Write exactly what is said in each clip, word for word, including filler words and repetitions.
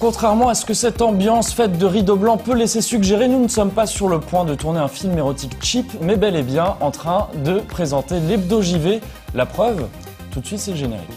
contrairement à ce que cette ambiance faite de rideaux blancs peut laisser suggérer, nous ne sommes pas sur le point de tourner un film érotique cheap, mais bel et bien en train de présenter l'Hebdo J V. La preuve, tout de suite c'est le générique.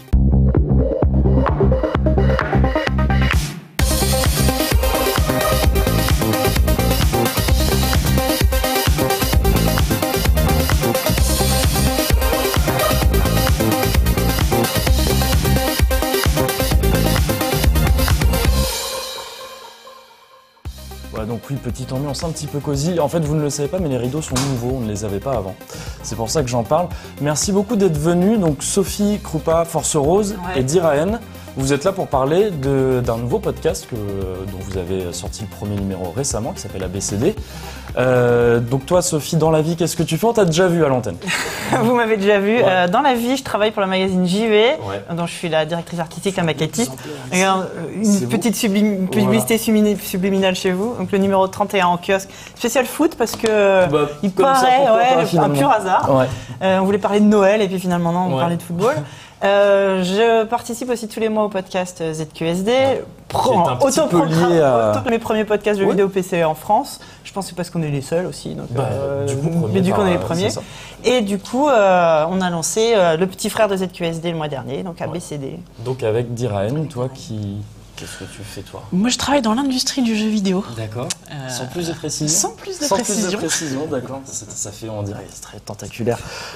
Donc oui, petite ambiance un petit peu cosy. En fait, vous ne le savez pas, mais les rideaux sont nouveaux, on ne les avait pas avant. C'est pour ça que j'en parle. Merci beaucoup d'être venus. Donc Sophie Krupa, Force Rose ouais. et Diraen, vous êtes là pour parler d'un nouveau podcast que, dont vous avez sorti le premier numéro récemment, qui s'appelle A B C D. Euh, donc toi, Sophie, dans la vie, qu'est-ce que tu fais? On t'a déjà vu à l'antenne. Vous m'avez déjà vu. Ouais. Euh, dans la vie, je travaille pour le magazine J V, ouais. dont je suis la directrice artistique, la maquettiste. Et euh, une petite sublim publicité voilà. subliminale chez vous. Donc le numéro trente et un en kiosque. Spécial foot parce que bah, il paraît ça, ouais, pas, un pur hasard. Ouais. Euh, on voulait parler de Noël et puis finalement non, on ouais. parlait de football. Euh, je participe aussi tous les mois au podcast Z Q S D. Autant que mes premiers podcasts de ouais. vidéo P C en France. Je pense que c'est parce qu'on est les seuls aussi. Donc, bah, euh, du coup, mais du coup, on est les premiers. Et du coup, euh, on a lancé euh, le petit frère de Z Q S D le mois dernier, donc A B C D. Ouais. Donc avec Diraen, toi qui... Qu'est-ce que tu fais, toi? Moi, je travaille dans l'industrie du jeu vidéo. D'accord. Euh, sans plus de précision. Sans plus de sans précision. Plus de précision, d'accord. Ça, ça fait, on dirait, c'est très tentaculaire.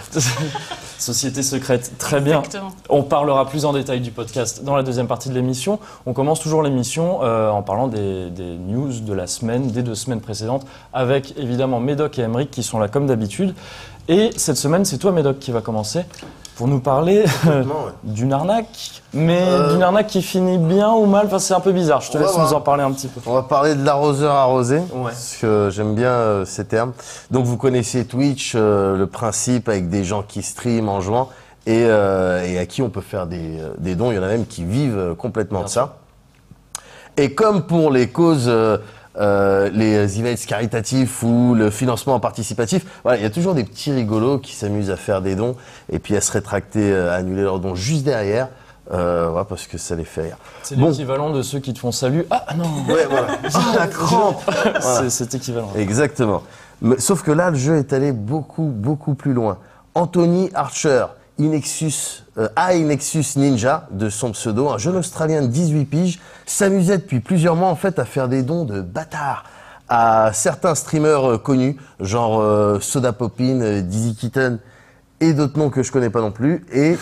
Société secrète, très bien. Exactement. On parlera plus en détail du podcast dans la deuxième partie de l'émission. On commence toujours l'émission euh, en parlant des, des news de la semaine, des deux semaines précédentes, avec évidemment Médoc et Emeric qui sont là comme d'habitude. Et cette semaine, c'est toi, Médoc, qui va commencer pour nous parler euh, ouais. d'une arnaque, mais euh, d'une arnaque qui finit bien ou mal. Enfin, c'est un peu bizarre. Je te laisse nous en parler un petit peu. On va parler de l'arroseur arrosé, ouais. parce que j'aime bien euh, ces termes. Donc, vous connaissez Twitch, euh, le principe avec des gens qui streament en jouant et, euh, et à qui on peut faire des, des dons. Il y en a même qui vivent complètement bien de ça. Et comme pour les causes... Euh, Euh, les events caritatifs ou le financement participatif, voilà, il y a toujours des petits rigolos qui s'amusent à faire des dons et puis à se rétracter, à annuler leurs dons juste derrière, euh, voilà, parce que ça les fait rire. C'est bon. L'équivalent de ceux qui te font salut. Ah non. Ouais, voilà. Ah, la crampe. Voilà. C'est équivalent. Exactement. Mais, sauf que là, le jeu est allé beaucoup, beaucoup plus loin. Anthony Archer, Inexus, euh, iNexus Ninja, de son pseudo, un jeune Australien de dix-huit piges, s'amusait depuis plusieurs mois en fait à faire des dons de bâtards à certains streamers euh, connus, genre euh, Soda Popin, euh, Dizzy Kitten et d'autres noms que je connais pas non plus. Et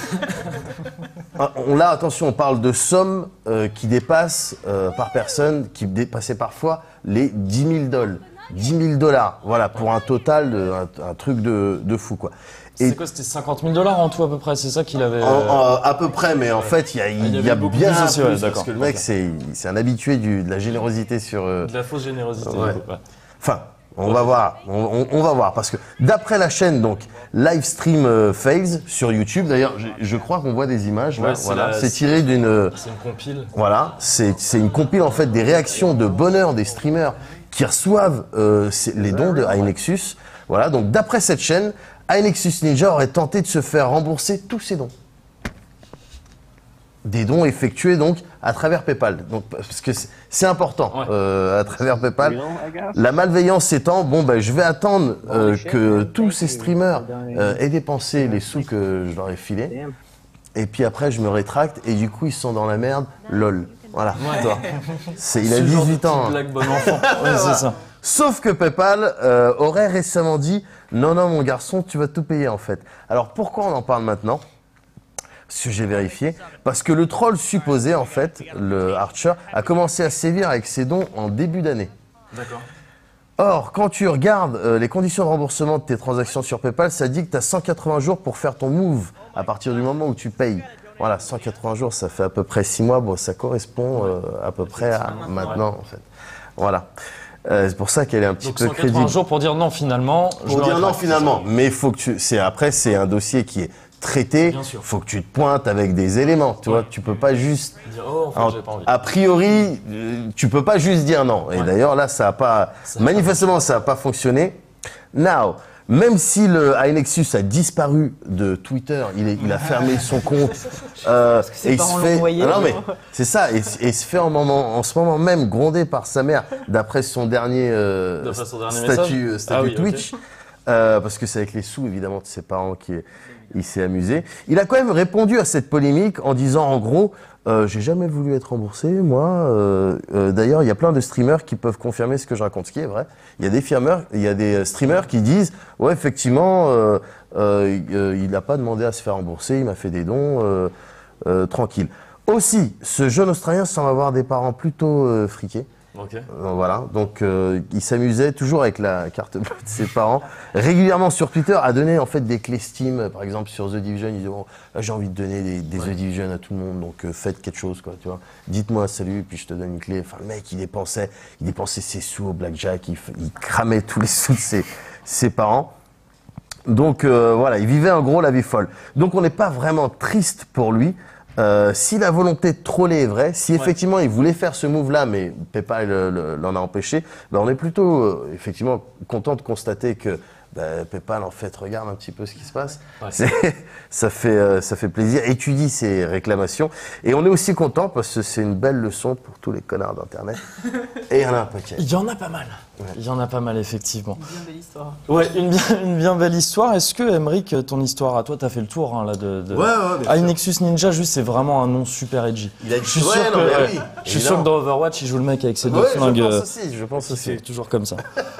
on, là, attention, on parle de sommes euh, qui dépassent euh, par personne, qui dépassaient parfois les dix mille dollars. dix mille dollars, voilà, pour un total, de, un, un truc de, de fou, quoi. C'est quoi, c'était cinquante mille dollars en tout à peu près, c'est ça qu'il avait... En, en, à peu près, mais en fait, il y a, il, il y a bien plus, aussi, ouais, parce que le mec, okay. c'est un habitué du, de la générosité sur... Euh... De la fausse générosité. Ouais. Ouais. Enfin, on ouais. va voir, on, on, on va voir, parce que d'après la chaîne, donc, Livestream euh, Faves sur YouTube, d'ailleurs, je, je crois qu'on voit des images, ouais, c'est voilà, tiré d'une... C'est une compile. Voilà, c'est une compile, en fait, des réactions de bonheur des streamers qui reçoivent euh, les dons de iNexus. Voilà, donc d'après cette chaîne, iNexus Ninja aurait tenté de se faire rembourser tous ses dons. Des dons effectués donc à travers PayPal. Donc, parce que c'est important, ouais. euh, à travers PayPal. La malveillance étant, bon, ben, je vais attendre euh, que tous ces streamers euh, aient dépensé les sous que je leur ai filés. Et puis après, je me rétracte et du coup, ils sont dans la merde. Lol. Voilà, ouais. Toi. Il a dix-huit ans. Blague bon enfant. Ouais, c'est ça. Sauf que PayPal euh, aurait récemment dit « Non, non, mon garçon, tu vas tout payer en fait ». Alors pourquoi on en parle maintenant? Parce que j'ai vérifié. Parce que le troll supposé, en fait, le Archer, a commencé à sévir avec ses dons en début d'année. D'accord. Or, quand tu regardes euh, les conditions de remboursement de tes transactions sur PayPal, ça dit que tu as cent quatre-vingts jours pour faire ton move à partir du moment où tu payes. Voilà, cent quatre-vingts jours, ça fait à peu près six mois. Bon, ça correspond euh, à peu près à maintenant, en fait. Voilà. Euh, c'est pour ça qu'elle est un petit Donc peu crédible. cent quatre-vingts jours pour dire non finalement. Pour dire non finalement, mais il faut que tu. C'est après, c'est un dossier qui est traité. Bien sûr. Faut que tu te pointes avec des éléments. Tu ouais. vois, tu peux pas juste. Dire, oh, en fait, Alors, j'ai pas envie. A priori, euh, tu peux pas juste dire non. Et ouais. d'ailleurs là, ça a pas. Ça manifestement, ça a pas fonctionné. Now, Même si le iNexus a disparu de Twitter, il, est, il a fermé son compte. Euh, et il se fait. Envoyé, non mais c'est ça. Et, et il se fait en, moment, en ce moment même gronder par sa mère, d'après son dernier, euh, son dernier statut, statut ah, oui, Twitch, okay. euh, parce que c'est avec les sous évidemment de ses parents qu'il il s'est amusé. Il a quand même répondu à cette polémique en disant en gros. Euh, j'ai jamais voulu être remboursé, moi. Euh, euh, D'ailleurs, il y a plein de streamers qui peuvent confirmer ce que je raconte, ce qui est vrai. Il y a des firmeurs, il y a des streamers qui disent, ouais, effectivement, euh, euh, euh, il n'a pas demandé à se faire rembourser, il m'a fait des dons, euh, euh, tranquille. Aussi, ce jeune Australien semble avoir des parents plutôt euh, friqués. Okay. Euh, voilà, donc euh, il s'amusait toujours avec la carte bleue de ses parents, régulièrement sur Twitter, à donner en fait des clés Steam, par exemple sur The Division, il disait bon, là j'ai envie de donner des, des ouais. The Division à tout le monde, donc euh, faites quelque chose quoi, tu vois. Dites-moi salut, puis je te donne une clé. Enfin le mec il dépensait, il dépensait ses sous au blackjack, il, il cramait tous les sous de ses, ses parents. Donc euh, voilà, il vivait en gros la vie folle. Donc on n'est pas vraiment triste pour lui. Euh, si la volonté de troller est vraie, si effectivement ouais. il voulait faire ce move-là, mais PayPal l'en a empêché, ben on est plutôt euh, effectivement content de constater que ben, PayPal en fait regarde un petit peu ce qui se passe. Ouais. Ça fait euh, ça fait plaisir, étudie ces réclamations et on est aussi content parce que c'est une belle leçon pour tous les connards d'internet. Et il y en a un paquet. Il y en a pas mal. Ouais. Il y en a pas mal effectivement. Une bien belle histoire. Ouais, une bien, une bien belle histoire. Est-ce que Aymeric, ton histoire à toi, t'as fait le tour hein, là de, de... Ouais, ouais. iNexus Ninja, juste c'est vraiment un nom super edgy. Il a dit je suis ouais, sûr non, que, mais ouais, oui, je suis sûr que dans Overwatch, il joue le mec avec ses deux ouais, flingues. Je pense aussi. Je pense aussi. C'est toujours comme ça.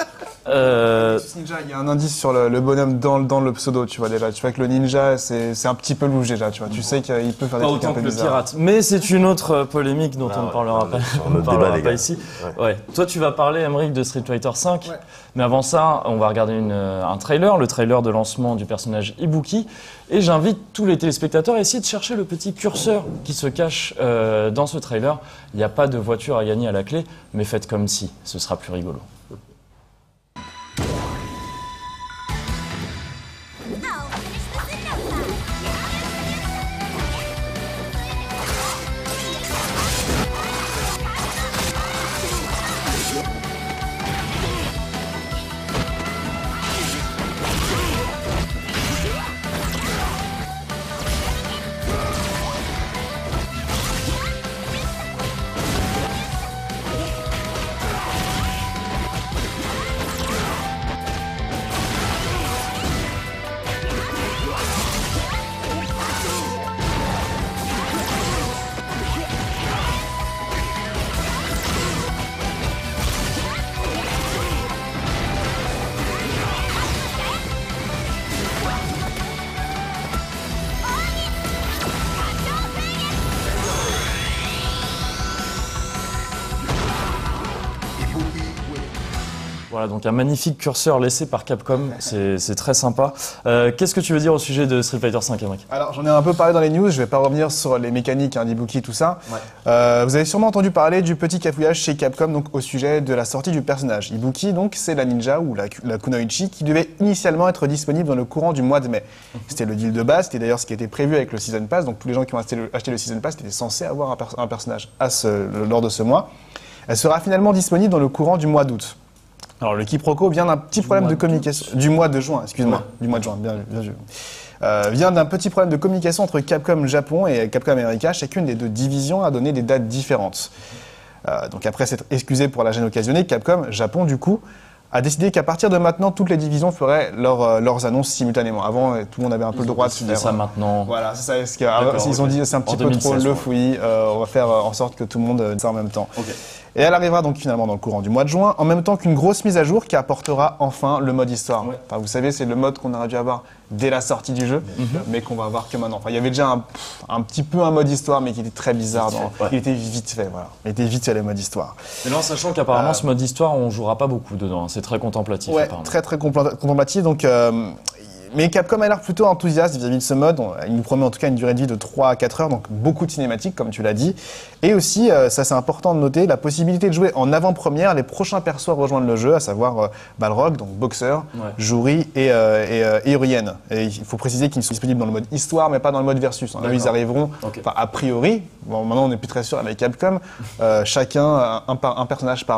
Euh... Ninja, il y a un indice sur le, le bonhomme dans, dans le pseudo, tu vois déjà. Tu vois que le ninja, c'est un petit peu louche déjà, tu vois. Tu sais qu'il peut faire des pas trucs un peu que bizarres. Le pirate. Mais c'est une autre polémique dont ah, on ne ouais, parlera pas, on ne parlera pas ici. Ouais. Ouais. Toi, tu vas parler, Aymeric, de Street Fighter cinq. Ouais. Mais avant ça, on va regarder une, un trailer, le trailer de lancement du personnage Ibuki. Et j'invite tous les téléspectateurs à essayer de chercher le petit curseur qui se cache euh, dans ce trailer. Il n'y a pas de voiture à gagner à la clé, mais faites comme si, ce sera plus rigolo. Voilà, donc un magnifique curseur laissé par Capcom, c'est très sympa. Euh, Qu'est-ce que tu veux dire au sujet de Street Fighter cinq, Aymeric? Alors, j'en ai un peu parlé dans les news, je vais pas revenir sur les mécaniques, hein, d'Ibuki, tout ça. Ouais. Euh, vous avez sûrement entendu parler du petit cafouillage chez Capcom donc, au sujet de la sortie du personnage. Ibuki, donc, c'est la ninja ou la, la kunoichi qui devait initialement être disponible dans le courant du mois de mai. C'était le deal de base, c'était d'ailleurs ce qui était prévu avec le Season Pass, donc tous les gens qui ont acheté le, acheté le Season Pass étaient censés avoir un, per un personnage à ce, lors de ce mois. Elle sera finalement disponible dans le courant du mois d'août. Alors le quiproquo vient d'un petit du problème de communication du mois de juin, excuse-moi, ouais. du mois de juin, bien, bien sûr. Euh, vient d'un petit problème de communication entre Capcom Japon et Capcom America. Chacune des deux divisions a donné des dates différentes. Euh, donc après s'être excusé pour la gêne occasionnée, Capcom Japon du coup a décidé qu'à partir de maintenant, toutes les divisions feraient leur, euh, leurs annonces simultanément. Avant, tout le monde avait un peu ils le droit de faire ça maintenant. Voilà, c'est ça. Est-ce qu'ils okay. ont dit c'est un petit peu trop le fouillis. Euh, on va faire en sorte que tout le monde dise ça en même temps. Okay. Et elle arrivera donc finalement dans le courant du mois de juin, en même temps qu'une grosse mise à jour qui apportera enfin le mode histoire. Ouais. Enfin, vous savez, c'est le mode qu'on aurait dû avoir dès la sortie du jeu, mm-hmm. mais qu'on va avoir que maintenant. Enfin, il y avait déjà un, un petit peu un mode histoire, mais qui était très bizarre. Dans, ouais. Il était vite fait, voilà. Il était vite fait le mode histoire. Mais là, sachant qu'apparemment, euh, ce mode histoire, on jouera pas beaucoup dedans. C'est très contemplatif. Ouais, très très contemplatif. Donc, euh, mais Capcom a l'air plutôt enthousiaste vis-à-vis de ce mode. Il nous promet en tout cas une durée de vie de trois à quatre heures, donc beaucoup de cinématiques, comme tu l'as dit. Et aussi, euh, ça c'est important de noter, la possibilité de jouer en avant-première les prochains persos à rejoindre le jeu, à savoir euh, Balrog, donc Boxer, ouais. Juri et, euh, et, euh, et Urien. Et il faut préciser qu'ils sont disponibles dans le mode histoire, mais pas dans le mode versus. Hein. Là, ils arriveront, okay. a priori, bon, maintenant on n'est plus très sûr avec Capcom, euh, chacun un, un, un personnage par mois.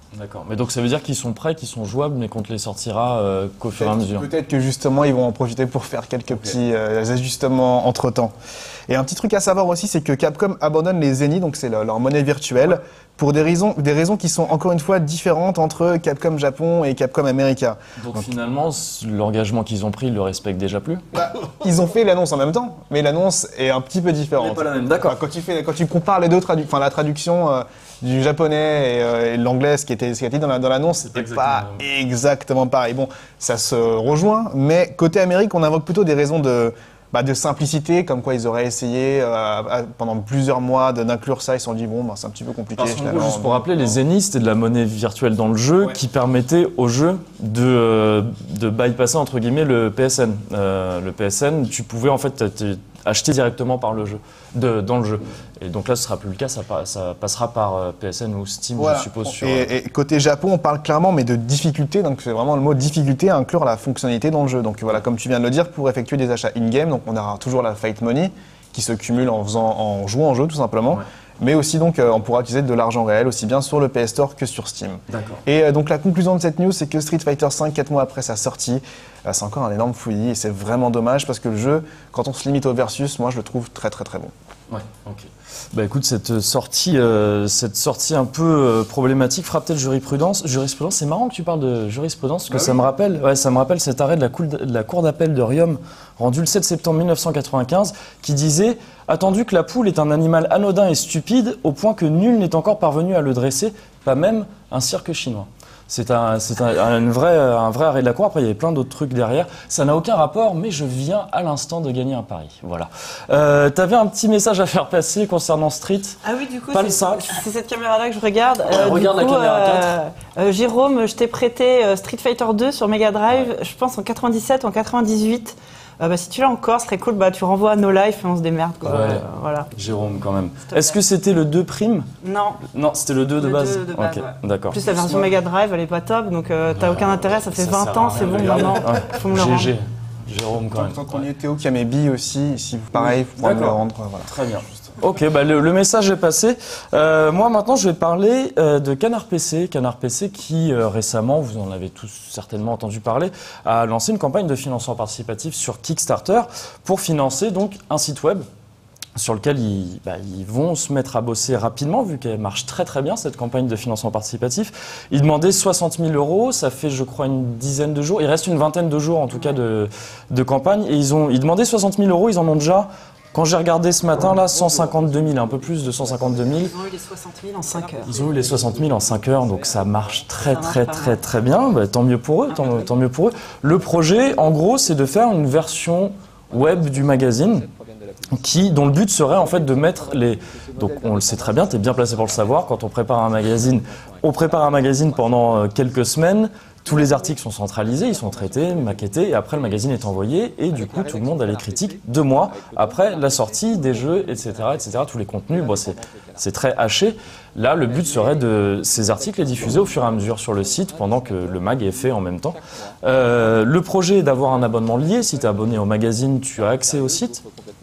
D'accord. Mais donc ça veut dire qu'ils sont prêts, qu'ils sont jouables, mais qu'on te les sortira euh, qu'au fur et à mesure. Peut-être que justement ils vont en profiter pour faire quelques okay. petits euh, ajustements entre temps. Et un petit truc à savoir aussi, c'est que Capcom abandonne les Zenny, donc c'est leur, leur monnaie virtuelle, ouais. pour des raisons, des raisons qui sont encore une fois différentes entre Capcom Japon et Capcom America. Donc, donc finalement, l'engagement qu'ils ont pris, ils le respectent déjà plus. Bah, ils ont fait l'annonce en même temps, mais l'annonce est un petit peu différente. Mais pas la même, d'accord. Enfin, quand tu fais, quand tu compares les deux traductions, enfin la traduction euh, du japonais et, euh, et l'anglais, ce qui était, ce qui était dans l'annonce, c'était pas exactement pareil. Bon, ça se rejoint, mais côté Amérique, on invoque plutôt des raisons de Bah de simplicité, comme quoi ils auraient essayé euh, pendant plusieurs mois d'inclure ça. Ils se sont dit, bon, bah, c'est un petit peu compliqué. Parce finalement, juste pour rappeler, les Zenny, c'était de la monnaie virtuelle dans le jeu ouais. qui permettait au jeu de, euh, de bypasser, entre guillemets, le P S N. Euh, le P S N, tu pouvais en fait acheter directement par le jeu, de, dans le jeu. Et donc là, ce ne sera plus le cas, ça, ça passera par P S N ou Steam, voilà. je suppose. Sur... Et, et côté Japon, on parle clairement, mais de difficulté, donc c'est vraiment le mot difficulté à inclure la fonctionnalité dans le jeu. Donc voilà, comme tu viens de le dire, pour effectuer des achats in-game, donc on aura toujours la Fight Money qui se cumule en, faisant, en jouant en jeu tout simplement. Ouais. Mais aussi donc euh, on pourra utiliser de l'argent réel aussi bien sur le P S Store que sur Steam. Et euh, donc la conclusion de cette news, c'est que Street Fighter cinq, quatre mois après sa sortie, euh, c'est encore un énorme fouillis et c'est vraiment dommage parce que le jeu, quand on se limite au versus, moi je le trouve très très très bon. Ouais, ok. Bah écoute, cette sortie, euh, cette sortie un peu euh, problématique frappe peut-être jurisprudence. Jurisprudence, c'est marrant que tu parles de jurisprudence parce que ah ça oui. me rappelle, ouais, ça me rappelle cet arrêt de la, cour, de la cour d'appel de Riom rendu le sept septembre mille neuf cent quatre-vingt-quinze qui disait « Attendu que la poule est un animal anodin et stupide au point que nul n'est encore parvenu à le dresser, pas même un cirque chinois ». C'est un, c'est un, un, vrai, un vrai arrêt de la cour. Après, il y avait plein d'autres trucs derrière. Ça n'a aucun rapport, mais je viens à l'instant de gagner un pari. Voilà. Euh, tu avais un petit message à faire passer concernant Street. Ah oui, du coup, pas c'est, c'est cette caméra-là que je regarde. Euh, regarde coup, la caméra euh, quatre. Euh, Jérôme, je t'ai prêté euh, Street Fighter deux sur Mega Drive, ouais. je pense en quatre-vingt-dix-sept ou en quatre-vingt-dix-huit. Euh, bah, si tu l'as encore, ce serait cool, bah, tu renvoies à No Life et on se démerde. Quoi. Ouais. Euh, voilà. Jérôme, quand même. Est-ce que c'était le deux prime ? Non. Non, c'était le deux de le base. deux de base okay. ouais. D'accord. En plus, la version Mega Drive, elle est pas top, donc euh, t'as aucun intérêt, ça fait ça vingt ans, c'est bon maintenant. Ouais. Faut me le rendre. G G. Jérôme, quand même. Tant qu'on y est, Théo qui a mes billes aussi, si pareil, vous pourrez me le rendre. Voilà. Très bien. Ok, bah le, le message est passé. Euh, moi maintenant je vais parler euh, de Canard P C. Canard P C qui euh, récemment, vous en avez tous certainement entendu parler, a lancé une campagne de financement participatif sur Kickstarter pour financer donc un site web sur lequel ils, bah, ils vont se mettre à bosser rapidement vu qu'elle marche très très bien cette campagne de financement participatif. Ils demandaient soixante mille euros, ça fait je crois une dizaine de jours, il reste une vingtaine de jours en tout cas de, de campagne et ils ont ils demandaient soixante mille euros, ils en ont déjà. Quand j'ai regardé ce matin, là, cent cinquante-deux mille, un peu plus de cent cinquante-deux mille. Ils ont eu les soixante mille en cinq heures. Ils ont eu les soixante mille en cinq heures, donc ça marche très très très très bien. Bah, tant mieux pour eux, tant, tant mieux pour eux. Le projet, en gros, c'est de faire une version web du magazine qui, dont le but serait en fait de mettre les... Donc on le sait très bien, tu es bien placé pour le savoir, quand on prépare un magazine, on prépare un magazine pendant quelques semaines. Tous les articles sont centralisés, ils sont traités, maquettés, et après le magazine est envoyé, et du coup tout le monde a les critiques deux mois après la sortie des jeux, et cetera, et cetera. Tous les contenus, bon, c'est, c'est très haché. Là, le but serait de ces articles les diffuser au fur et à mesure sur le site pendant que le mag est fait en même temps. Euh, le projet est d'avoir un abonnement lié. Si tu es abonné au magazine, tu as accès au site.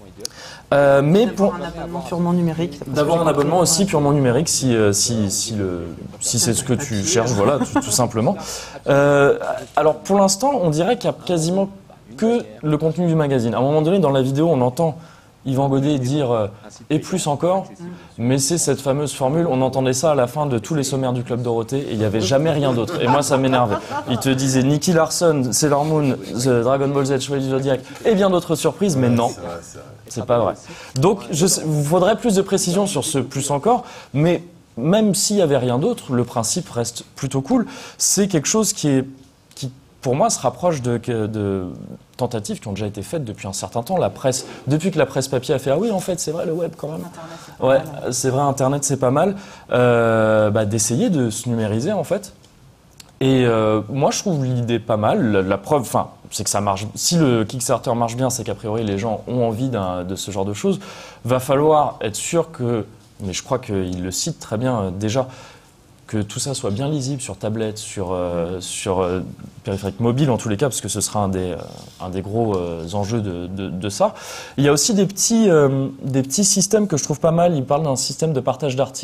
Euh, mais pour un abonnement purement numérique. D'avoir un abonnement aussi purement numérique si, euh, si, si, le, si c'est ce que tu cherches, voilà, tout, tout simplement. Euh, alors pour l'instant, on dirait qu'il n'y a quasiment que le contenu du magazine. À un moment donné, dans la vidéo, on entend Yvan Godet dire euh, « et plus encore », mais c'est cette fameuse formule, on entendait ça à la fin de tous les sommaires du Club Dorothée et il n'y avait jamais rien d'autre. Et moi, ça m'énervait. Ils te disaient Nicky Larson, Sailor Moon, The Dragon Ball Z, Chevalier du Zodiac et bien d'autres surprises, mais non, c'est pas vrai. Donc, il faudrait plus de précision sur ce « plus encore », mais même s'il n'y avait rien d'autre, le principe reste plutôt cool. C'est quelque chose qui est pour moi, se rapproche de, de tentatives qui ont déjà été faites depuis un certain temps. La presse, depuis que la presse papier a fait « Ah oui, en fait, c'est vrai, le web, quand même. » Ouais, c'est vrai, Internet, c'est pas mal. Euh, bah, d'essayer de se numériser, en fait. Et euh, moi, je trouve l'idée pas mal. La, la preuve, enfin, c'est que ça marche. Si le Kickstarter marche bien, c'est qu'a priori, les gens ont envie d'un, de ce genre de choses. Va falloir être sûr que, mais je crois qu'il le cite très bien euh, déjà, que tout ça soit bien lisible sur tablette, sur, euh, sur euh, périphérique mobile en tous les cas, parce que ce sera un des, euh, un des gros euh, enjeux de, de, de ça. Il y a aussi des petits, euh, des petits systèmes que je trouve pas mal. Il parle d'un système de partage d'articles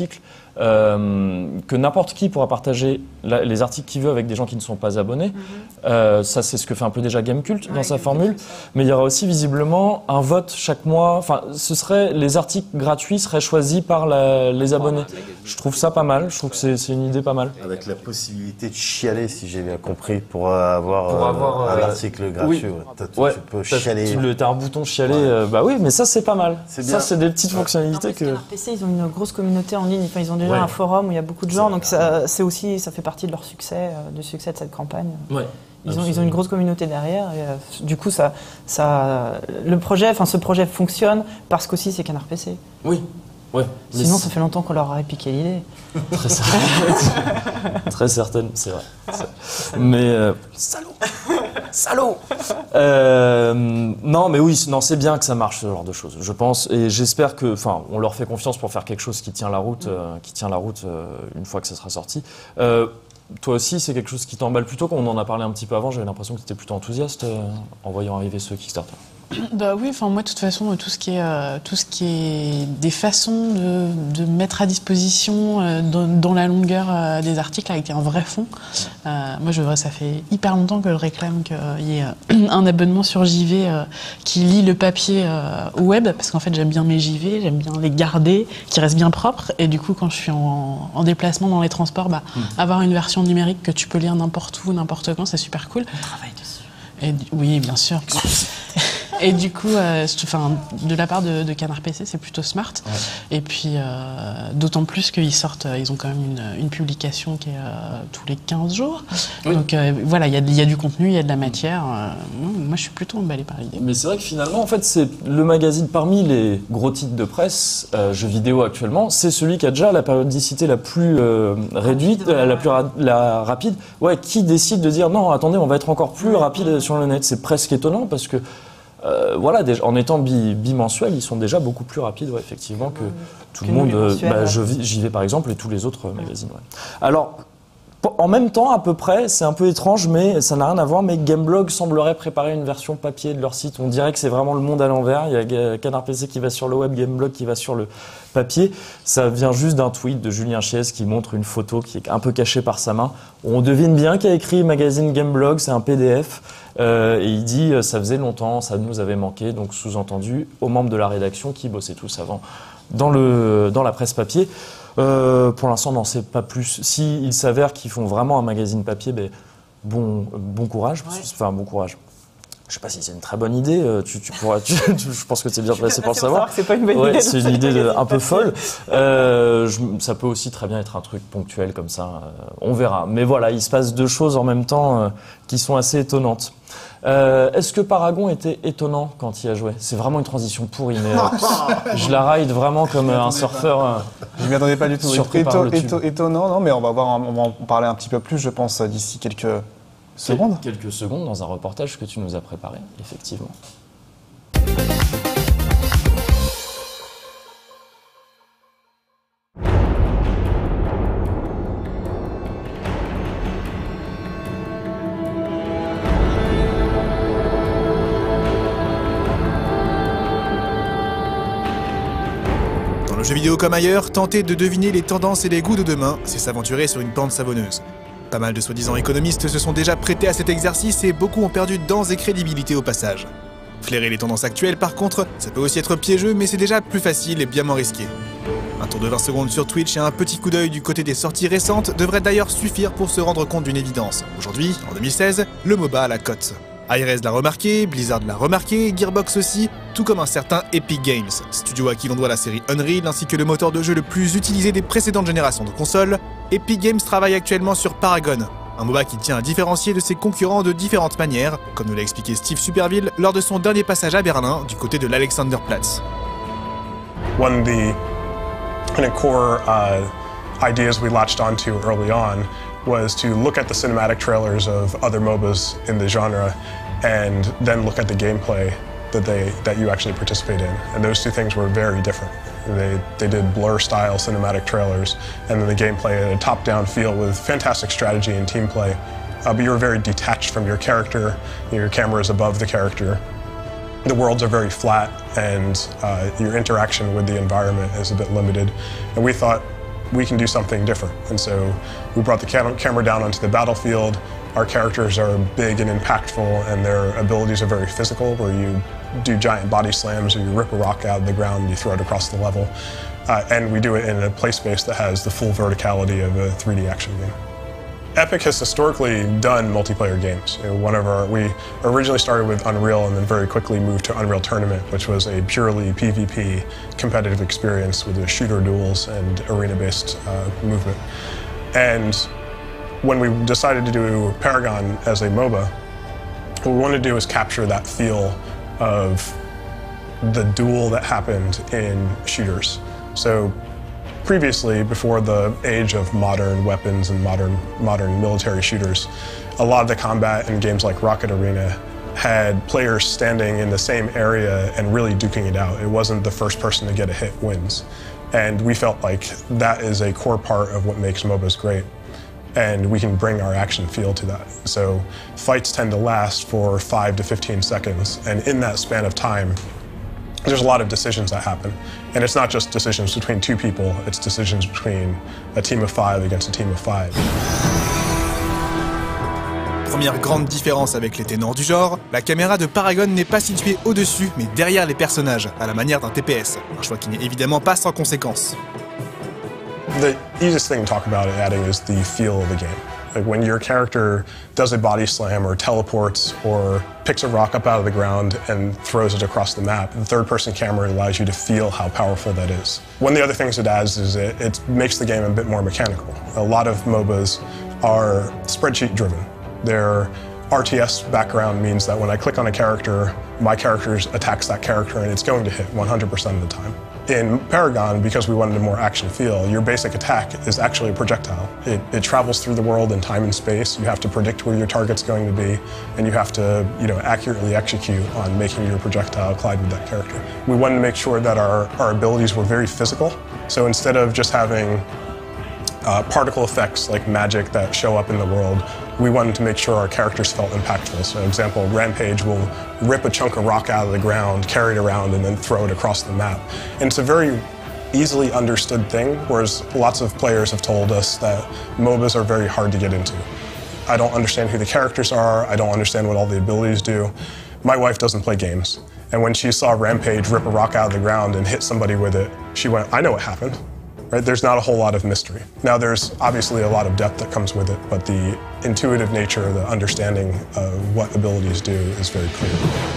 euh, que n'importe qui pourra partager la, les articles qu'il veut avec des gens qui ne sont pas abonnés. Mm-hmm. euh, ça, c'est ce que fait un peu déjà Gamecult ouais, dans sa Game formule. Mais il y aura aussi visiblement un vote chaque mois. Enfin, ce serait les articles gratuits seraient choisis par la, les abonnés. Je trouve ça pas mal. Je trouve que c'est, c'est une idée pas mal. Avec la possibilité de chialer, si j'ai bien compris, pour avoir, pour avoir euh, un euh, article gratuit. Oui. Ouais. Tu, ouais. tu peux t'as, chialer. Tu as un bouton chialer. Ouais. Euh, bah oui, mais ça c'est pas mal. C'est ça, c'est des petites ouais. fonctionnalités non, que. Canard P C, ils ont une grosse communauté en ligne. Enfin, ils ont déjà ouais. un forum où il y a beaucoup de gens, c'est donc ça, c'est aussi, ça fait partie de leur succès, euh, du succès de cette campagne. Ouais. Ils ont, ils ont une grosse communauté derrière. Et, euh, du coup, ça, ça, le projet, enfin, ce projet fonctionne parce qu'aussi c'est Canard P C. Oui. Ouais. Sinon, ça fait longtemps qu'on leur aurait piqué l'idée. Très certaine. Très certaine, c'est vrai. C'est... Mais euh, salaud, salaud. Euh, non, mais oui, non, c'est bien que ça marche ce genre de choses, je pense, et j'espère que, enfin, on leur fait confiance pour faire quelque chose qui tient la route, euh, qui tient la route euh, une fois que ça sera sorti. Euh, Toi aussi, c'est quelque chose qui t'emballe plutôt, comme on en a parlé un petit peu avant, j'avais l'impression que tu étais plutôt enthousiaste euh, en voyant arriver ce Kickstarter. Bah oui, enfin moi de toute façon tout ce qui est euh, tout ce qui est des façons de, de mettre à disposition euh, dans, dans la longueur euh, des articles avec un vrai fond. Euh, moi je ça fait hyper longtemps que je réclame qu'il y ait euh, un abonnement sur J V euh, qui lie le papier euh, au web, parce qu'en fait j'aime bien mes J V, j'aime bien les garder, qui restent bien propres, et du coup quand je suis en, en déplacement dans les transports, bah, mmh. avoir une version numérique que tu peux lire n'importe où, n'importe quand, c'est super cool. On travaille dessus. Et, oui, bien sûr. Et du coup, euh, enfin, de la part de, de Canard P C, c'est plutôt smart. Ouais. Et puis, euh, d'autant plus qu'ils sortent, ils ont quand même une, une publication qui est euh, tous les quinze jours. Oui. Donc euh, voilà, il y, y a du contenu, il y a de la matière. Euh, moi, je suis plutôt emballé par l'idée. Mais c'est vrai que finalement, en fait, c'est le magazine parmi les gros titres de presse, euh, jeux vidéo actuellement, c'est celui qui a déjà la périodicité la plus euh, réduite, rapide, ouais. la plus ra- la rapide. Ouais, qui décide de dire non, attendez, on va être encore plus rapide sur le net. C'est presque étonnant parce que Euh, voilà, déjà, en étant bi- bimensuel, ils sont déjà beaucoup plus rapides, ouais, effectivement, que tout le monde. Euh, bah, je, j'y vais par exemple et tous les autres euh, magazines. Ouais. Alors, en même temps, à peu près, c'est un peu étrange, mais ça n'a rien à voir. Mais Gameblog semblerait préparer une version papier de leur site. On dirait que c'est vraiment le monde à l'envers. Il y a Canard P C qui va sur le web, Gameblog qui va sur le papier. Ça vient juste d'un tweet de Julien Chiez qui montre une photo qui est un peu cachée par sa main. On devine bien qu'il a écrit magazine Gameblog, c'est un P D F. Euh, et il dit euh, ça faisait longtemps, ça nous avait manqué, donc sous-entendu aux membres de la rédaction qui bossaient tous avant dans, le, dans la presse papier. Euh, pour l'instant, on n'en sait pas plus. S'il s'avère qu'ils font vraiment un magazine papier, ben, bon, bon courage. Ouais. Enfin, bon courage. Je ne sais pas si c'est une très bonne idée. Tu, tu pourras, tu, tu, je pense que tu es bien placé pour le savoir. C'est pas une bonne ouais, idée. C'est une idée de, un peu folle. Euh, je, ça peut aussi très bien être un truc ponctuel comme ça. Euh, on verra. Mais voilà, il se passe deux choses en même temps euh, qui sont assez étonnantes. Euh, est-ce que Paragon était étonnant quand il a joué ? C'est vraiment une transition pourrie, mais euh, je la ride vraiment comme un surfeur. Euh, je m'y attendais pas du tout. Éto- éto- étonnant, non, mais on va, voir, on va en parler un petit peu plus, je pense, d'ici quelques secondes. Quel- quelques secondes dans un reportage que tu nous as préparé, effectivement. Dans le jeu vidéo comme ailleurs, tenter de deviner les tendances et les goûts de demain, c'est s'aventurer sur une pente savonneuse. Pas mal de soi-disant économistes se sont déjà prêtés à cet exercice et beaucoup ont perdu dents et crédibilité au passage. Flairer les tendances actuelles, par contre, ça peut aussi être piégeux, mais c'est déjà plus facile et bien moins risqué. Un tour de vingt secondes sur Twitch et un petit coup d'œil du côté des sorties récentes devraient d'ailleurs suffire pour se rendre compte d'une évidence. Aujourd'hui, en deux mille seize, le MOBA a la cote. Hi-Rez l'a remarqué, Blizzard l'a remarqué, Gearbox aussi, tout comme un certain Epic Games, studio à qui l'on doit la série Unreal ainsi que le moteur de jeu le plus utilisé des précédentes générations de consoles. Epic Games travaille actuellement sur Paragon, un MOBA qui tient à différencier de ses concurrents de différentes manières, comme nous l'a expliqué Steve Superville lors de son dernier passage à Berlin du côté de l'Alexanderplatz. One of the kind of core uh, ideas we latched onto early on was to look at the cinematic trailers of other MOBAs in the genre and then look at the gameplay that they that you actually participate in. And those two things were very different. They they did blur-style cinematic trailers, and then the gameplay had a top-down feel with fantastic strategy and team play. Uh, but you were very detached from your character. Your camera is above the character. The worlds are very flat, and uh, your interaction with the environment is a bit limited. And we thought, we can do something different. And so we brought the cam camera down onto the battlefield. Our characters are big and impactful, and their abilities are very physical, where you do giant body slams or you rip a rock out of the ground and you throw it across the level. Uh, and we do it in a play space that has the full verticality of a three D action game. Epic has historically done multiplayer games. You know, one of our, we originally started with Unreal and then very quickly moved to Unreal Tournament, which was a purely PvP competitive experience with the shooter duels and arena-based uh, movement. And when we decided to do Paragon as a MOBA, what we wanted to do is capture that feel of the duel that happened in shooters. So previously, before the age of modern weapons and modern, modern military shooters, a lot of the combat in games like Rocket Arena had players standing in the same area and really duking it out. It wasn't the first person to get a hit wins. And we felt like that is a core part of what makes MOBAs great. And we can bring our action feel to that. So fights tend to last for five to fifteen seconds. And in that span of time, there's a lot of decisions that happen. And it's not just decisions between two people, it's decisions between a team of five against a team of five. Première grande différence avec les ténors du genre, la caméra de Paragon n'est pas située au-dessus, mais derrière les personnages, à la manière d'un T P S. Un choix qui n'est évidemment pas sans conséquences. The easiest thing to talk about it adding is the feel of the game. Like when your character does a body slam or teleports or picks a rock up out of the ground and throws it across the map, the third-person camera allows you to feel how powerful that is. One of the other things it adds is it, it makes the game a bit more mechanical. A lot of MOBAs are spreadsheet-driven. Their R T S background means that when I click on a character, my character attacks that character and it's going to hit one hundred percent of the time. In Paragon, because we wanted a more action feel, your basic attack is actually a projectile. It, it travels through the world in time and space. You have to predict where your target's going to be, and you have to, you know, accurately execute on making your projectile collide with that character. We wanted to make sure that our, our abilities were very physical. So instead of just having uh, particle effects like magic that show up in the world, we wanted to make sure our characters felt impactful. So, for example, Rampage will rip a chunk of rock out of the ground, carry it around, and then throw it across the map. And it's a very easily understood thing, whereas lots of players have told us that MOBAs are very hard to get into. I don't understand who the characters are, I don't understand what all the abilities do. My wife doesn't play games, and when she saw Rampage rip a rock out of the ground and hit somebody with it, she went, I know what happened. Right? There's not a whole lot of mystery. Now there's obviously a lot of depth that comes with it, but the intuitive nature, the understanding of what abilities do is very clear.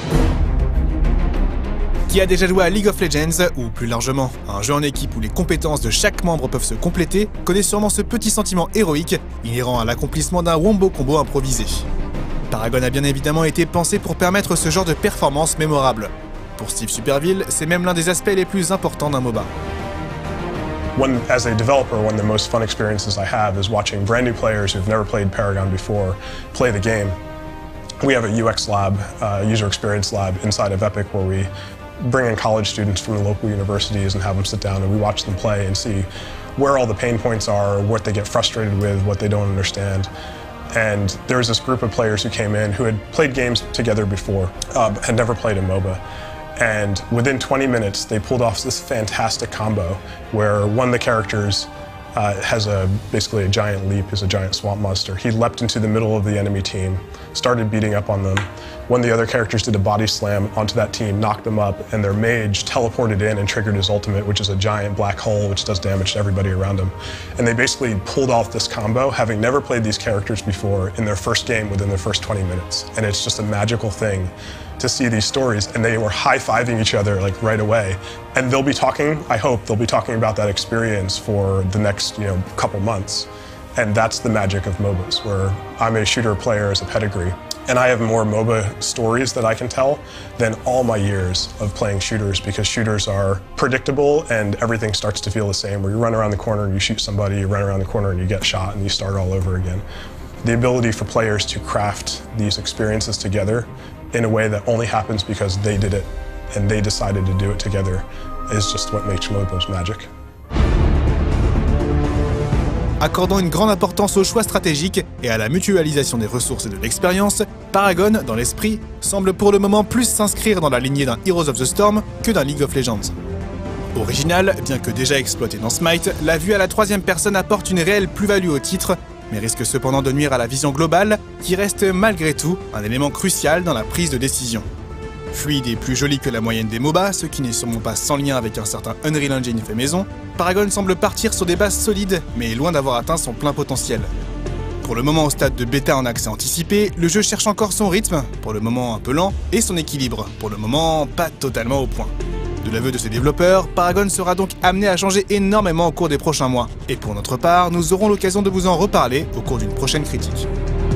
Qui a déjà joué à League of Legends, ou plus largement, un jeu en équipe où les compétences de chaque membre peuvent se compléter, connaît sûrement ce petit sentiment héroïque, inhérent à l'accomplissement d'un wombo combo improvisé. Paragon a bien évidemment été pensé pour permettre ce genre de performance mémorable. Pour Steve Superville, c'est même l'un des aspects les plus importants d'un MOBA. One, as a developer, one of the most fun experiences I have is watching brand new players who've never played Paragon before play the game. We have a U X lab, uh, user experience lab inside of Epic where we bring in college students from the local universities and have them sit down and we watch them play and see where all the pain points are, what they get frustrated with, what they don't understand. And there was this group of players who came in who had played games together before, uh, but had never played a MOBA. And within twenty minutes, they pulled off this fantastic combo where one of the characters uh, has a basically a giant leap, is a giant swamp monster. He leapt into the middle of the enemy team, started beating up on them. One of the other characters did a body slam onto that team, knocked them up, and their mage teleported in and triggered his ultimate, which is a giant black hole which does damage to everybody around him. And they basically pulled off this combo, having never played these characters before, in their first game within their first twenty minutes. And it's just a magical thing to see these stories, and they were high-fiving each other like right away. And they'll be talking, I hope, they'll be talking about that experience for the next, you know, couple months. And that's the magic of MOBAs, where I'm a shooter player as a pedigree. And I have more MOBA stories that I can tell than all my years of playing shooters, because shooters are predictable and everything starts to feel the same, where you run around the corner and you shoot somebody, you run around the corner and you get shot and you start all over again. The ability for players to craft these experiences together in a way that only happens because they did it and they decided to do it together is just what makes MOBAs magic. Accordant une grande importance aux choix stratégiques et à la mutualisation des ressources et de l'expérience, Paragon, dans l'esprit, semble pour le moment plus s'inscrire dans la lignée d'un Heroes of the Storm que d'un League of Legends. Original, bien que déjà exploité dans Smite, la vue à la troisième personne apporte une réelle plus-value au titre, mais risque cependant de nuire à la vision globale, qui reste malgré tout un élément crucial dans la prise de décision. Fluide et plus joli que la moyenne des MOBA, ce qui n'est sûrement pas sans lien avec un certain Unreal Engine fait maison, Paragon semble partir sur des bases solides, mais est loin d'avoir atteint son plein potentiel. Pour le moment au stade de bêta en accès anticipé, le jeu cherche encore son rythme, pour le moment un peu lent, et son équilibre, pour le moment pas totalement au point. De l'aveu de ses développeurs, Paragon sera donc amené à changer énormément au cours des prochains mois. Et pour notre part, nous aurons l'occasion de vous en reparler au cours d'une prochaine critique.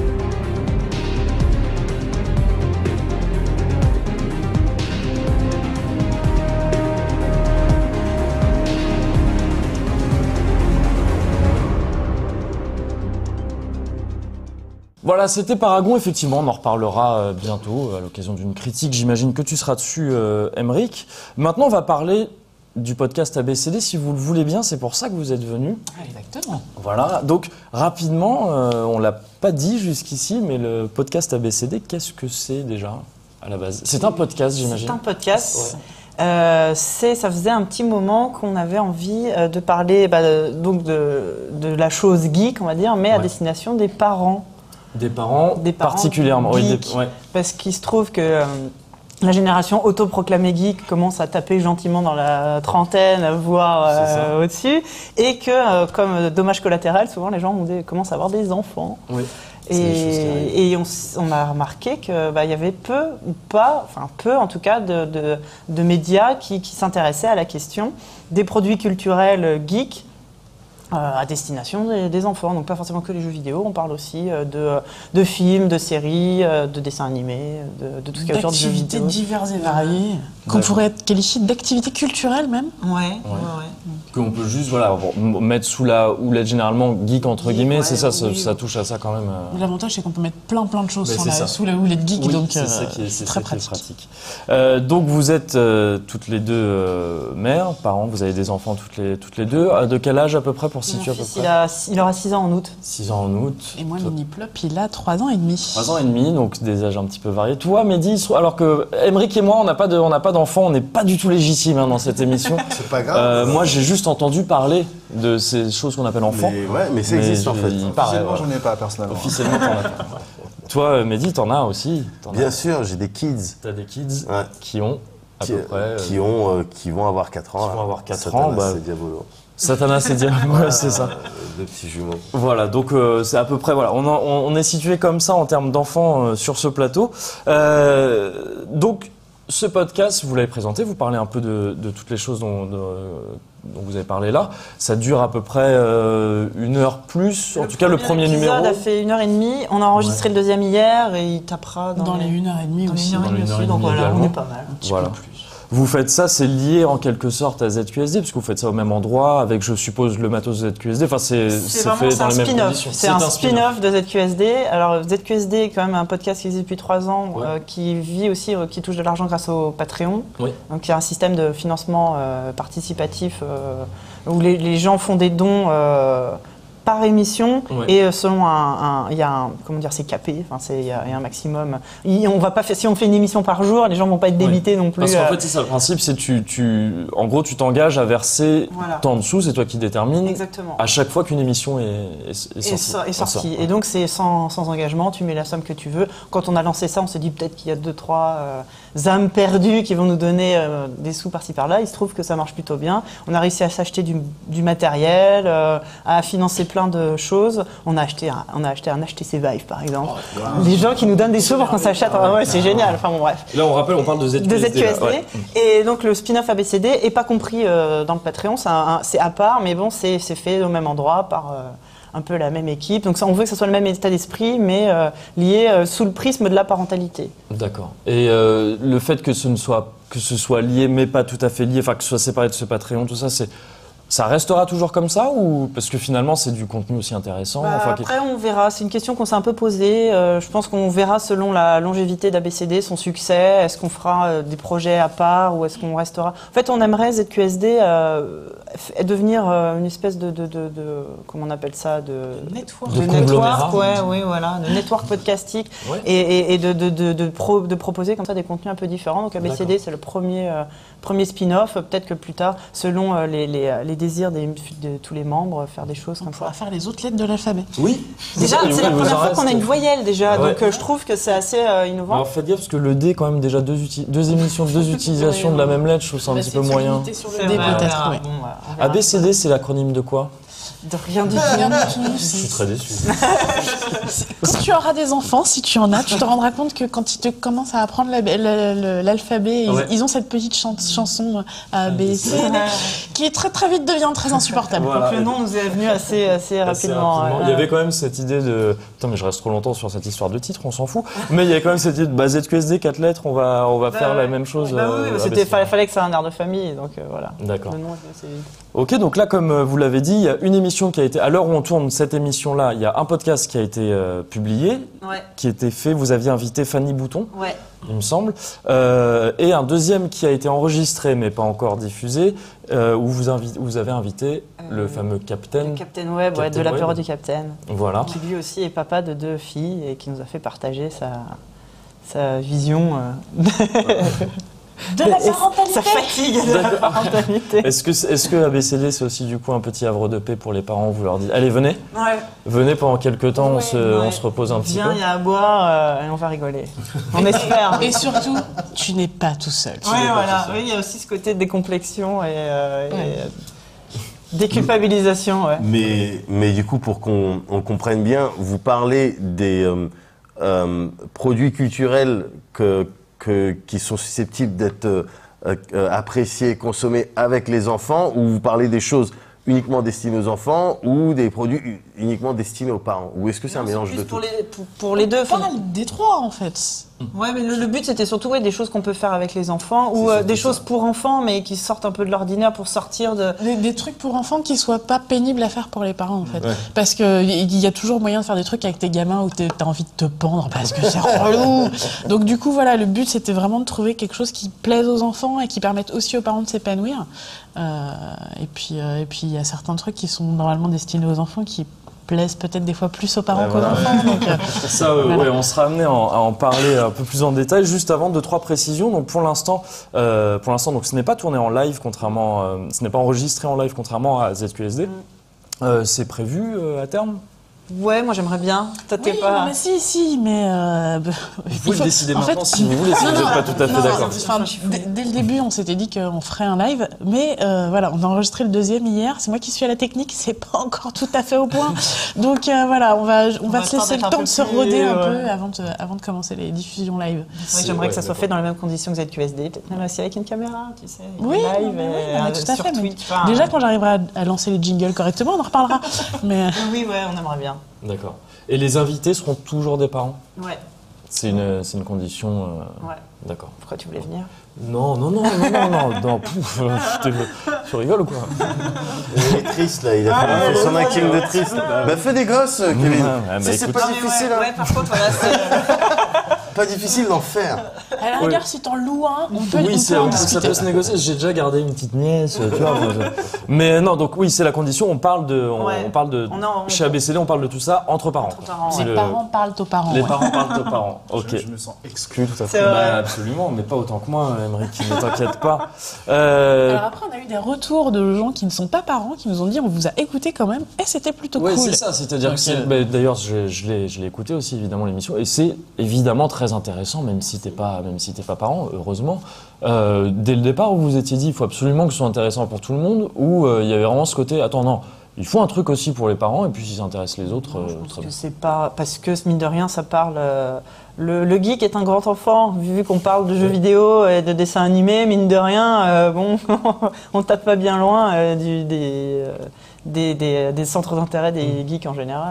Voilà, c'était Paragon, effectivement, on en reparlera euh, bientôt à l'occasion d'une critique. J'imagine que tu seras dessus, euh, Aymeric. Maintenant, on va parler du podcast A B C D, si vous le voulez bien, c'est pour ça que vous êtes venus. Exactement. Voilà, donc rapidement, euh, on ne l'a pas dit jusqu'ici, mais le podcast A B C D, qu'est-ce que c'est déjà à la base? C'est un podcast, j'imagine. C'est un podcast. Ouais. Euh, c'est, ça faisait un petit moment qu'on avait envie euh, de parler bah, de, donc de, de la chose geek, on va dire, mais ouais. à destination des parents. Des parents, des parents particulièrement, geek, oui, des, ouais. Parce qu'il se trouve que euh, la génération autoproclamée geek commence à taper gentiment dans la trentaine, voire euh, au-dessus, et que, euh, comme dommage collatéral, souvent les gens ont des, commencent à avoir des enfants. Oui. Et, et on, on a remarqué qu'il bah, y avait peu ou pas, enfin peu en tout cas, de, de, de médias qui, qui s'intéressaient à la question des produits culturels geeks. Euh, à destination des, des enfants, donc pas forcément que les jeux vidéo, on parle aussi euh, de, de films, de séries, euh, de dessins animés, de, de tout ce qui est autour de jeux vidéo. D'activités diverses et variées, qu'on pourrait qualifier d'activités culturelles même. Ouais, ouais, ouais. ouais. Qu'on peut juste voilà, mettre sous la houlette généralement geek entre geek, guillemets, ouais, c'est ça, oui, ça, ça touche à ça quand même. Euh... L'avantage c'est qu'on peut mettre plein plein de choses la, sous la houlette geek, oui, donc c'est euh, ça qui est, c'est très ça pratique. Qui est pratique. Euh, donc vous êtes euh, toutes les deux euh, mères, parents, vous avez des enfants toutes les, toutes les deux. De quel âge à peu près pour situer à peu près? Il, a, il aura six ans en août. six ans en août. Et moi, Mini-Plop, il a trois ans et demi. trois ans et demi, donc des âges un petit peu variés. Toi, Mehdi, alors que Aymeric et moi, on n'a pas de, on n'a pas d'enfants, on n'est pas du tout légitime hein, dans cette émission. C'est pas grave. Euh, moi, j'ai juste entendu parler de ces choses qu'on appelle enfants. Mais ouais, mais ça existe en fait. Officiellement, j'en ai pas personnellement. Officiellement, t'en as pas. Toi, Mehdi, t'en as aussi. T'en Bien as. sûr, j'ai des kids. T'as des kids ouais. qui ont à qui, peu près. Euh, qui ont, euh, qui vont avoir quatre ans. Qui là. vont avoir quatre Satanas, ans. Bah, c'est Diabolo. Satanas et Diabolo, ouais, c'est ça. Deux petits jumeaux. Voilà, donc euh, c'est à peu près, voilà, on, en, on est situé comme ça en termes d'enfants euh, sur ce plateau. Euh, donc, ce podcast, vous l'avez présenté, vous parlez un peu de, de toutes les choses dont, de, dont vous avez parlé là. Ça dure à peu près euh, une heure plus, le en tout cas le premier numéro. L'épisode a fait une heure et demie, on a enregistré ouais. le deuxième hier et il tapera dans, dans les une heure et demie aussi. Dans les une heure et demie, donc voilà, on est pas mal. Un petit voilà. peu plus. Vous faites ça, c'est lié en quelque sorte à Z Q S D, parce que vous faites ça au même endroit, avec, je suppose, le matos Z Q S D. Enfin, c'est, c'est, c'est vraiment, fait dans les mêmes conditions. C'est, c'est un, un spin-off de Z Q S D. Alors, Z Q S D est quand même un podcast qui existe depuis trois ans, ouais. euh, qui vit aussi, euh, qui touche de l'argent grâce au Patreon. Oui. Donc, il y a un système de financement euh, participatif euh, où les, les gens font des dons euh, par émission ouais. et selon un, il y a un, comment dire, c'est capé, enfin c'est, il y, y a un maximum. Il, on va pas faire, si on fait une émission par jour, les gens vont pas être débités ouais. non plus. Parce qu'en euh... fait c'est ça le principe, c'est tu, tu, en gros tu t'engages à verser voilà. tant de sous, c'est toi qui détermines. Exactement. À chaque fois qu'une émission est, est, est sortie. Et, so, est sortie. Et donc c'est sans, sans engagement, tu mets la somme que tu veux. Quand on a lancé ça, on s'est dit peut-être qu'il y a deux trois euh, âmes perdues qui vont nous donner euh, des sous par-ci par-là. Il se trouve que ça marche plutôt bien. On a réussi à s'acheter du, du matériel, euh, à financer plein de choses. On a acheté un, on a acheté un H T C Vive par exemple. Oh, wow. Des gens qui nous donnent des sous pour qu'on s'achète. Ah, ouais, c'est génial. Enfin bon, bref. Là, on rappelle, on parle de Z Q S D. De Z Q S D. Ouais. Et donc le spin-off A B C D est pas compris euh, dans le Patreon. C'est, un, c'est à part, mais bon, c'est, c'est fait au même endroit par euh, un peu la même équipe. Donc ça, on veut que ce soit le même état d'esprit, mais euh, lié euh, sous le prisme de la parentalité. D'accord. Et euh, le fait que ce ne soit que ce soit lié, mais pas tout à fait lié, enfin que ce soit séparé de ce Patreon, tout ça, c'est Ça restera toujours comme ça ou parce que finalement c'est du contenu aussi intéressant. Bah, enfin, après on verra, c'est une question qu'on s'est un peu posée. Euh, je pense qu'on verra selon la longévité d'A B C D, son succès. Est-ce qu'on fera euh, des projets à part ou est-ce qu'on restera. En fait, on aimerait Z Q S D euh, devenir euh, une espèce de, de, de, de comment on appelle ça, de network, de, de network, ouais, oui, voilà, de network podcastique ouais. et, et, et de, de, de, de, pro, de proposer comme ça des contenus un peu différents. Donc A B C D c'est le premier euh, premier spin-off. Peut-être que plus tard, selon euh, les, les, les désirs des, de tous les membres, faire des choses on comme ça. On pourra faire les autres lettres de l'alphabet. Oui. Déjà, c'est la première fois qu'on a une voyelle déjà, ouais. donc euh, je trouve que c'est assez euh, innovant. Alors faites gaffe parce que le D, quand même, déjà deux, uti- deux émissions, deux utilisations de la même lettre, je trouve ça un bah, petit peu moyen. Sur le D peut-être. Ouais. Bon, voilà, A B C D, c'est l'acronyme de quoi? De rien du tout. Je suis très déçu. Quand tu auras des enfants, si tu en as, tu te rendras compte que quand ils te commencent à apprendre la, la, la, l'alphabet, ils, ouais. ils ont cette petite chan- chanson A B C D qui est très très vite devient très insupportable. Voilà. Donc le nom nous est venu assez, assez, assez rapidement. rapidement. Il y avait quand même cette idée de... Putain, mais je reste trop longtemps sur cette histoire de titre, on s'en fout. Mais il y avait quand même cette idée de bah, Z Q S D, quatre lettres, on va, on va bah, faire ouais. la même chose. Bah, euh, oui, c'était, fallait, fallait que ça ait un air de famille, donc euh, voilà. D'accord. Le nom est assez vite. Ok, donc là, comme vous l'avez dit, il y a une émission qui a été... À l'heure où on tourne cette émission-là, il y a un podcast qui a été euh, publié, ouais. qui a été fait. Vous aviez invité Fanny Bouton, ouais. il me semble, euh, et un deuxième qui a été enregistré mais pas encore diffusé, euh, où vous, invi- vous avez invité euh, le fameux Captain. Le Captain Web, Captain ouais, de l'apéro du Captain. Voilà. Qui lui aussi est papa de deux filles et qui nous a fait partager sa, sa vision. Euh... De la parentalité. Ça fatigue de la parentalité. Est-ce que, est-ce que A B C D, c'est aussi du coup un petit havre de paix pour les parents? Vous leur dites, allez, venez. Ouais. Venez pendant quelques temps, ouais, on, se, ouais. on se repose un petit Viens, peu. il y a à boire euh, et on va rigoler. On espère. Et surtout, tu n'es pas tout seul. Oui, voilà. Oui, il y a aussi ce côté de décomplexion et, euh, ouais. et euh, déculpabilisation. Ouais. Mais, mais du coup, pour qu'on on comprenne bien, vous parlez des euh, euh, produits culturels que Que, qui sont susceptibles d'être euh, euh, appréciés, consommés avec les enfants, ou vous parlez des choses uniquement destinées aux enfants ou des produits uniquement destinés aux parents? Ou est-ce que c'est non, un mélange de pour tout les, pour, pour les deux. On parle des trois en fait. Ouais, mais le, le but c'était surtout ouais, des choses qu'on peut faire avec les enfants ou euh, des ça. choses pour enfants mais qui sortent un peu de l'ordinaire pour sortir de... Des, des trucs pour enfants qui soient pas pénibles à faire pour les parents en fait. Ouais. Parce qu'il y, y a toujours moyen de faire des trucs avec tes gamins où t'as envie de te pendre parce que c'est relou. Donc du coup voilà, le but c'était vraiment de trouver quelque chose qui plaise aux enfants et qui permette aussi aux parents de s'épanouir. Euh, et puis euh, et puis il y a certains trucs qui sont normalement destinés aux enfants qui plaisent peut-être des fois plus aux parents ouais, qu'aux voilà. enfants. Donc, euh, ça, euh, voilà. ouais, on sera amené à en, à en parler un peu plus en détail. Juste avant, deux trois précisions. Donc pour l'instant, euh, pour l'instant, donc ce n'est pas tourné en live, contrairement, euh, ce n'est pas enregistré en live, contrairement à Z Q S D. Mm. Euh, c'est prévu euh, à terme? Ouais, moi j'aimerais bien. Toi, t'es oui, pas... non, mais si, si, mais... Euh, vous pouvez le décider en maintenant fait, si vous voulez, si vous n'êtes pas tout à fait non, d'accord. Enfin, dès, dès le début, on s'était dit qu'on ferait un live, mais euh, voilà, on a enregistré le deuxième hier. C'est moi qui suis à la technique, c'est pas encore tout à fait au point. Donc euh, voilà, on va, on, on va, va se laisser le temps de se roder un ouais. peu avant de, avant de commencer les diffusions live. C'est vrai, j'aimerais ouais, que ça soit fait dans les mêmes conditions que Z Q S D, peut-être même aussi avec une caméra, tu sais. Oui, live oui, et, oui, tout à fait. Tweet, enfin, déjà, quand j'arriverai à, à lancer les jingles correctement, on en reparlera. mais... Oui, ouais, on aimerait bien. D'accord. Et les invités seront toujours des parents? Ouais. C'est une, c'est une condition... Euh... Ouais. D'accord. Pourquoi tu voulais venir? Non, non, non, non, non, non, non, pouf, tu rigoles ou quoi? Il est triste là, il a fait, ah, fait son acting de triste. Bah fais des gosses, Kevin. Ouais, bah, c'est, c'est pas non, difficile. Ouais, hein. ouais, par contre, voilà, c'est... pas difficile d'en faire. Alors regarde, oui. si t'en loues un, on peut... Oui, on c'est, peut ça peut se négocier. J'ai déjà gardé une petite nièce, tu vois. Mais non, donc oui, c'est la condition. On parle de... On, ouais. on parle de on a, on... Chez A B C D, on parle de tout ça entre parents. Entre parents les ouais. parents parlent aux parents. Les ouais. parents parlent aux parents. Ok. Je, je me sens exclu tout à fait. Bah, absolument, mais pas autant que moi, Émeric, ne t'inquiète pas. Euh... Alors après, on a eu des retours de gens qui ne sont pas parents, qui nous ont dit on vous a écouté quand même, et c'était plutôt ouais, cool. Oui, c'est ça, c'est-à-dire que c'est, bah, d'ailleurs, je, je, l'ai, je l'ai écouté aussi, évidemment, l'émission, et c'est évidemment très intéressant, même si t'es pas, même si t'es pas parent, heureusement. Euh, dès le départ, où vous vous étiez dit, il faut absolument que ce soit intéressant pour tout le monde, ou il euh, y avait vraiment ce côté, attends, non, il faut un truc aussi pour les parents, et puis si ça intéresse les autres, non, je euh, pense très que bien. C'est pas, parce que, mine de rien, ça parle... Euh, le, le geek est un grand enfant, vu qu'on parle de jeux vidéo et de dessins animés, mine de rien, euh, bon, on tape pas bien loin euh, du, des, euh, des, des, des centres d'intérêt des mm. geeks en général.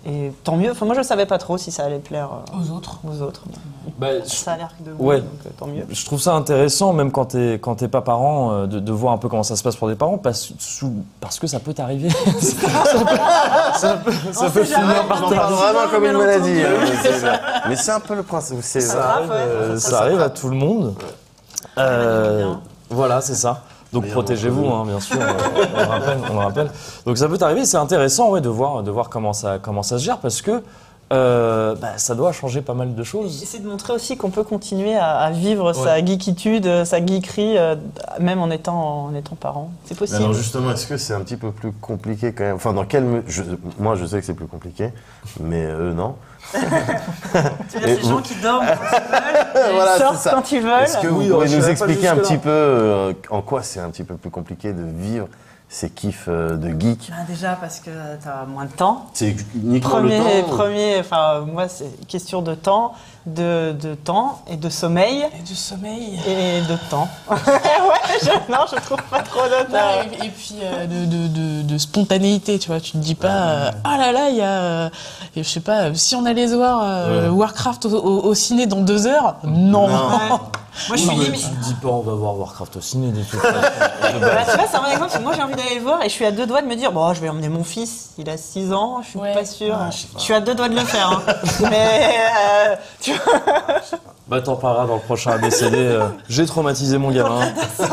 Et tant mieux. Enfin, moi, je ne savais pas trop si ça allait plaire euh, Aux autres. Aux autres. Bah, ça a l'air de vous, ouais. donc euh, tant mieux. Je trouve ça intéressant, même quand t'es quand t'es pas parent, euh, de, de voir un peu comment ça se passe pour des parents, parce, sous, parce que ça peut t'arriver. ça peut, ça peut, ça peut finir par On parle vraiment comme une maladie. Hein, mais c'est un peu le principe. Ça, ça, arrive, ouais, euh, ça, ça arrive à tout le monde. Euh, voilà, c'est ça. Donc protégez-vous, hein, bien sûr, euh, on, le rappelle, on le rappelle. Donc ça peut t'arriver, c'est intéressant ouais, de voir, de voir comment, ça, comment ça se gère, parce que euh, bah, ça doit changer pas mal de choses. Et c'est de montrer aussi qu'on peut continuer à, à vivre ouais. sa geekitude, sa geekerie, euh, même en étant, en étant parent. C'est possible. Alors justement, est-ce que c'est un petit peu plus compliqué quand même? Enfin, dans quel... Me... Je... Moi, je sais que c'est plus compliqué, mais eux, euh, non. Tu veux dire, ces gens qui dorment quand ils veulent, et voilà, ils sortent quand ils veulent. Est-ce que vous oui, pouvez non, nous expliquer un petit là. peu euh, en quoi c'est un petit peu plus compliqué de vivre ces kiffs euh, de geek? Bah déjà parce que tu as moins de temps. C'est uniquement premier, le temps premier, enfin moi c'est question de temps, de, de temps et de sommeil. Et de sommeil. Et de temps. ouais, je, non, je trouve pas trop de temps. Et, et puis euh, de, de, de, de spontanéité, tu vois. Tu te dis pas, euh, ah là là, il y a, euh, je sais pas, si on allait voir euh, ouais. Warcraft au, au, au ciné dans deux heures, non. non. Ouais. Moi, je non, suis limite. Tu te dis pas, on va voir Warcraft au ciné du tout. bah, tu vois, c'est un bon exemple. Moi, j'ai envie d'aller le voir et je suis à deux doigts de me dire, bon, je vais emmener mon fils. Il a six ans, je suis ouais. pas sûre. Ouais, je, je suis à deux doigts de le faire. Hein. Mais euh, tu vois. Bah, t'en parleras dans le prochain A B C D. Euh, j'ai traumatisé mon gamin.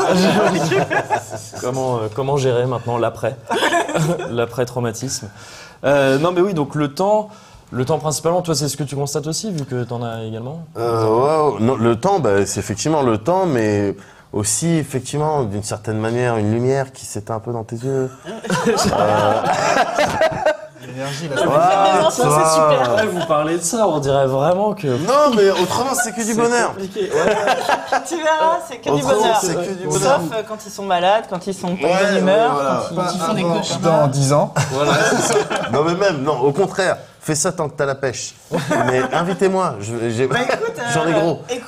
comment, euh, comment gérer maintenant l'après, l'après-traumatisme. Euh, non, mais oui, donc le temps. Le temps principalement, toi, c'est ce que tu constates aussi, vu que tu en as également euh, ouais, non, le temps, bah, c'est effectivement le temps, mais aussi, effectivement, d'une certaine manière, une lumière qui s'éteint un peu dans tes yeux. euh... L'énergie, là. Ouais, c'est super. Ouais, vous parlez de ça, on dirait vraiment que... Non, mais autrement, c'est que du bonheur. Ouais. Tu verras, c'est que autrement, du bonheur. C'est que du bonheur. Sauf quand ils sont malades, quand ils sont pas de bonne humeur, voilà. quand ils, ils font des cauchemars. Dans dix ans. Voilà, c'est ça. Non, mais même, non, au contraire. Fais ça tant que t'as la pêche. Mais invitez-moi, je, bah, j'en ai gros. Euh,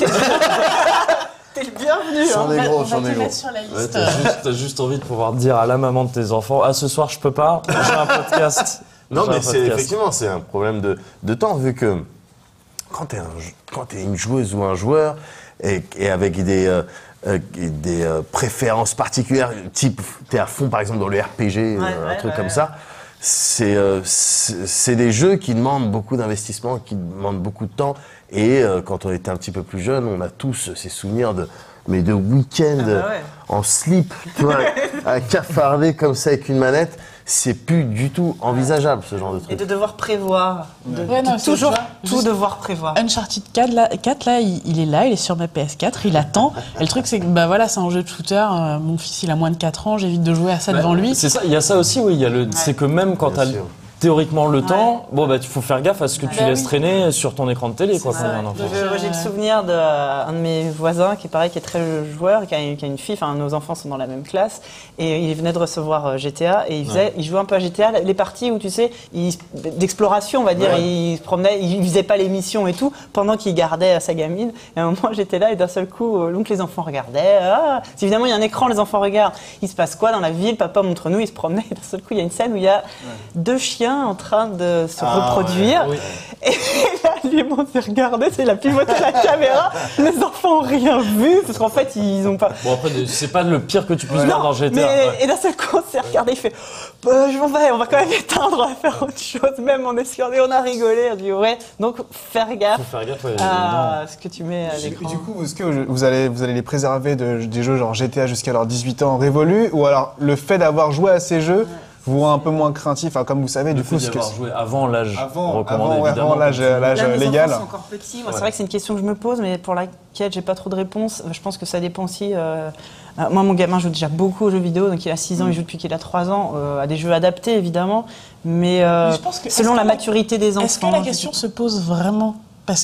T'es le bienvenu. J'en ai hein. gros, on va j'en ai te gros. mettre sur la liste. Ouais, t'as, juste, t'as juste envie de pouvoir dire à la maman de tes enfants, ah ce soir je peux pas, j'ai un podcast. Non, j'ai mais un c'est, podcast. effectivement, c'est un problème de, de temps, vu que quand t'es, un, quand t'es une joueuse ou un joueur, et, et avec des... Euh, Euh, des euh, préférences particulières, type t'es à fond par exemple dans le R P G, ouais, euh, un ouais, truc ouais, comme ouais. ça, c'est, euh, c'est, c'est des jeux qui demandent beaucoup d'investissement, qui demandent beaucoup de temps, et euh, quand on était un petit peu plus jeune, on a tous ces souvenirs de, mais de week-end ah bah ouais. en slip, tu vois, à cafarder comme ça avec une manette. C'est plus du tout envisageable, ce genre de truc. Et de devoir prévoir. De, ouais, non, de toujours vois, tout devoir prévoir. Uncharted quatre, là, quatre, là il, il est là, il est sur ma P S quatre, il attend. Et le truc, c'est que bah, voilà, c'est un jeu de shooter. Euh, mon fils, il a moins de quatre ans, j'évite de jouer à ça bah, devant lui. C'est ça, il y a ça aussi, oui. Il y a le, ouais. C'est que même quand t'as théoriquement le ouais. temps, bon bah il faut faire gaffe à ce que tu bah, laisses oui. traîner sur ton écran de télé, quoi. Quand un enfant. Je, j'ai le souvenir d'un de mes voisins qui est pareil, qui est très joueur, qui a, qui a une fille. Enfin, nos enfants sont dans la même classe, et il venait de recevoir G T A et il faisait, ouais. il jouait un peu à G T A. Les parties où tu sais, il, d'exploration, on va dire, ouais. il se promenait, il faisait pas les missions et tout, pendant qu'il gardait sa gamine. Et à un moment, j'étais là et d'un seul coup, donc les enfants regardaient. Ah, évidemment, il y a un écran, les enfants regardent. Il se passe quoi dans la ville? Papa montre-nous. Il se promenait. Et d'un seul coup, il y a une scène où il y a ouais. deux chiens en train de se ah, reproduire. Ouais, oui. Et là, lui, on s'est regardé, c'est la pivoté la caméra. Les enfants ont rien vu parce qu'en fait, ils ont pas. Bon après, c'est pas le pire que tu puisses ouais. voir dans G T A. Mais, ouais. Et d'un seul coup, on s'est regardé. Il fait, bah, je m'en vais, on va quand même éteindre, on va faire autre chose. Même on est sûr, on a rigolé. On dit ouais. Donc faire gaffe. Faut faire gaffe ouais, à ce que tu mets à l'écran. Du coup, est-ce que vous allez, vous allez les préserver de, des jeux genre G T A jusqu'à leurs dix-huit ans révolus, ou alors le fait d'avoir joué à ces jeux ouais. vous rend un peu moins craintif, enfin, comme vous savez, le du coup, ce que joué avant l'âge avant, recommandé, avant, évidemment. Avant l'âge, l'âge Là, légal. Mes enfants sont encore petits. Moi, ouais. C'est vrai que c'est une question que je me pose, mais pour laquelle j'ai pas trop de réponse. Je pense que ça dépend aussi. Euh... Moi, mon gamin joue déjà beaucoup aux jeux vidéo, donc il a six ans, mmh. il joue depuis qu'il a trois ans, euh, à des jeux adaptés, évidemment, mais, euh, mais je pense que, selon la, la maturité des enfants. Est-ce que la question se pose vraiment? Parce que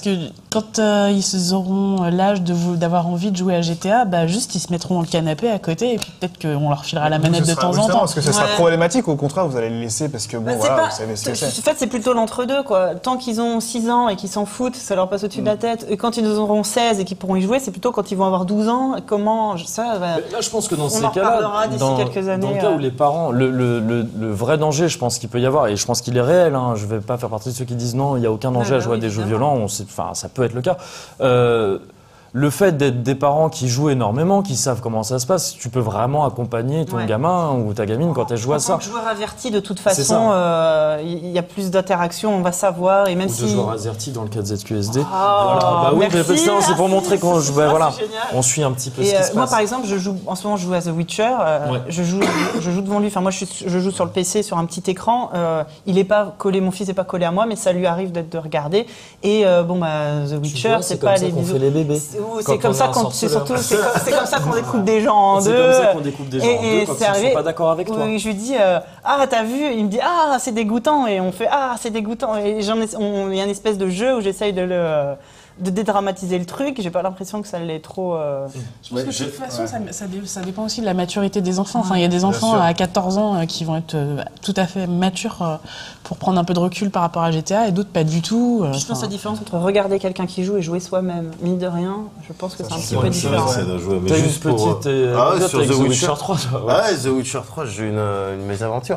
quand euh, ils auront l'âge de vous, d'avoir envie de jouer à G T A, bah juste ils se mettront dans le canapé à côté et puis peut-être qu'on leur filera la manette de temps en temps. Est-ce que ce sera ouais. problématique ou au contraire vous allez les laisser parce que bon bah, voilà, pas, vous savez ce que c'est. En fait c'est plutôt l'entre-deux quoi. Tant qu'ils ont six ans et qu'ils s'en foutent, ça leur passe au-dessus mm. de la tête. Et quand ils auront seize et qu'ils pourront y jouer, c'est plutôt quand ils vont avoir douze ans. Comment ça bah, là je pense que dans on ces en cas-là, d'ici dans, quelques années, dans le cas euh... où les parents, le, le, le, le vrai danger, je pense qu'il peut y avoir et je pense qu'il est réel. Hein, je vais pas faire partie de ceux qui disent non, il y a aucun danger ouais, à jouer oui, à des jeux violents. On sait, enfin ça peut être le cas. Euh, le fait d'être des parents qui jouent énormément, qui savent comment ça se passe, tu peux vraiment accompagner ton ouais. gamin ou ta gamine quand elle joue à ça. En tant que joueur averti, de toute façon, il euh, y a plus d'interaction, on va savoir. Et même ou si... de joueur averti dans le cas de Z Q S D. Oh, voilà. Bah oui, merci, mais c'est pour montrer qu'on joue. Bah, voilà, on suit un petit peu et ce qui euh, se moi, passe. Moi, par exemple, je joue, en ce moment, je joue à The Witcher. Euh, ouais. je, joue, je joue devant lui. Enfin, moi, je, suis, je joue sur le P C, sur un petit écran. Euh, il est pas collé, mon fils n'est pas collé à moi, mais ça lui arrive d'être de regarder. Et euh, bon, bah, The Witcher, c'est pas les bisous. Les bébés. C'est comme ça. C'est surtout c'est comme, c'est comme ça qu'on découpe des gens en deux. C'est comme ça qu'on découpe des gens et, en deux et quand ils ne sont pas d'accord avec toi. Oui, je lui dis euh, ah t'as vu, il me dit ah c'est dégoûtant et on fait ah c'est dégoûtant et j'en ai, on, il y a une espèce de jeu où j'essaye de le de dédramatiser le truc. J'ai pas l'impression que ça l'est trop. Euh... Je pense que de toute façon, ouais. ça, ça, ça dépend aussi de la maturité des enfants. Enfin, il y a des enfants à quatorze ans euh, qui vont être euh, tout à fait matures euh, pour prendre un peu de recul par rapport à G T A et d'autres pas du tout. Euh, je pense que la différence entre regarder quelqu'un qui joue et jouer soi-même, mine de rien, je pense que c'est un petit peu différent. T'as une petite. Euh, ah ouais, sur The Witcher, Witcher trois. Ouais. ouais, The Witcher trois, j'ai eu une, une mésaventure.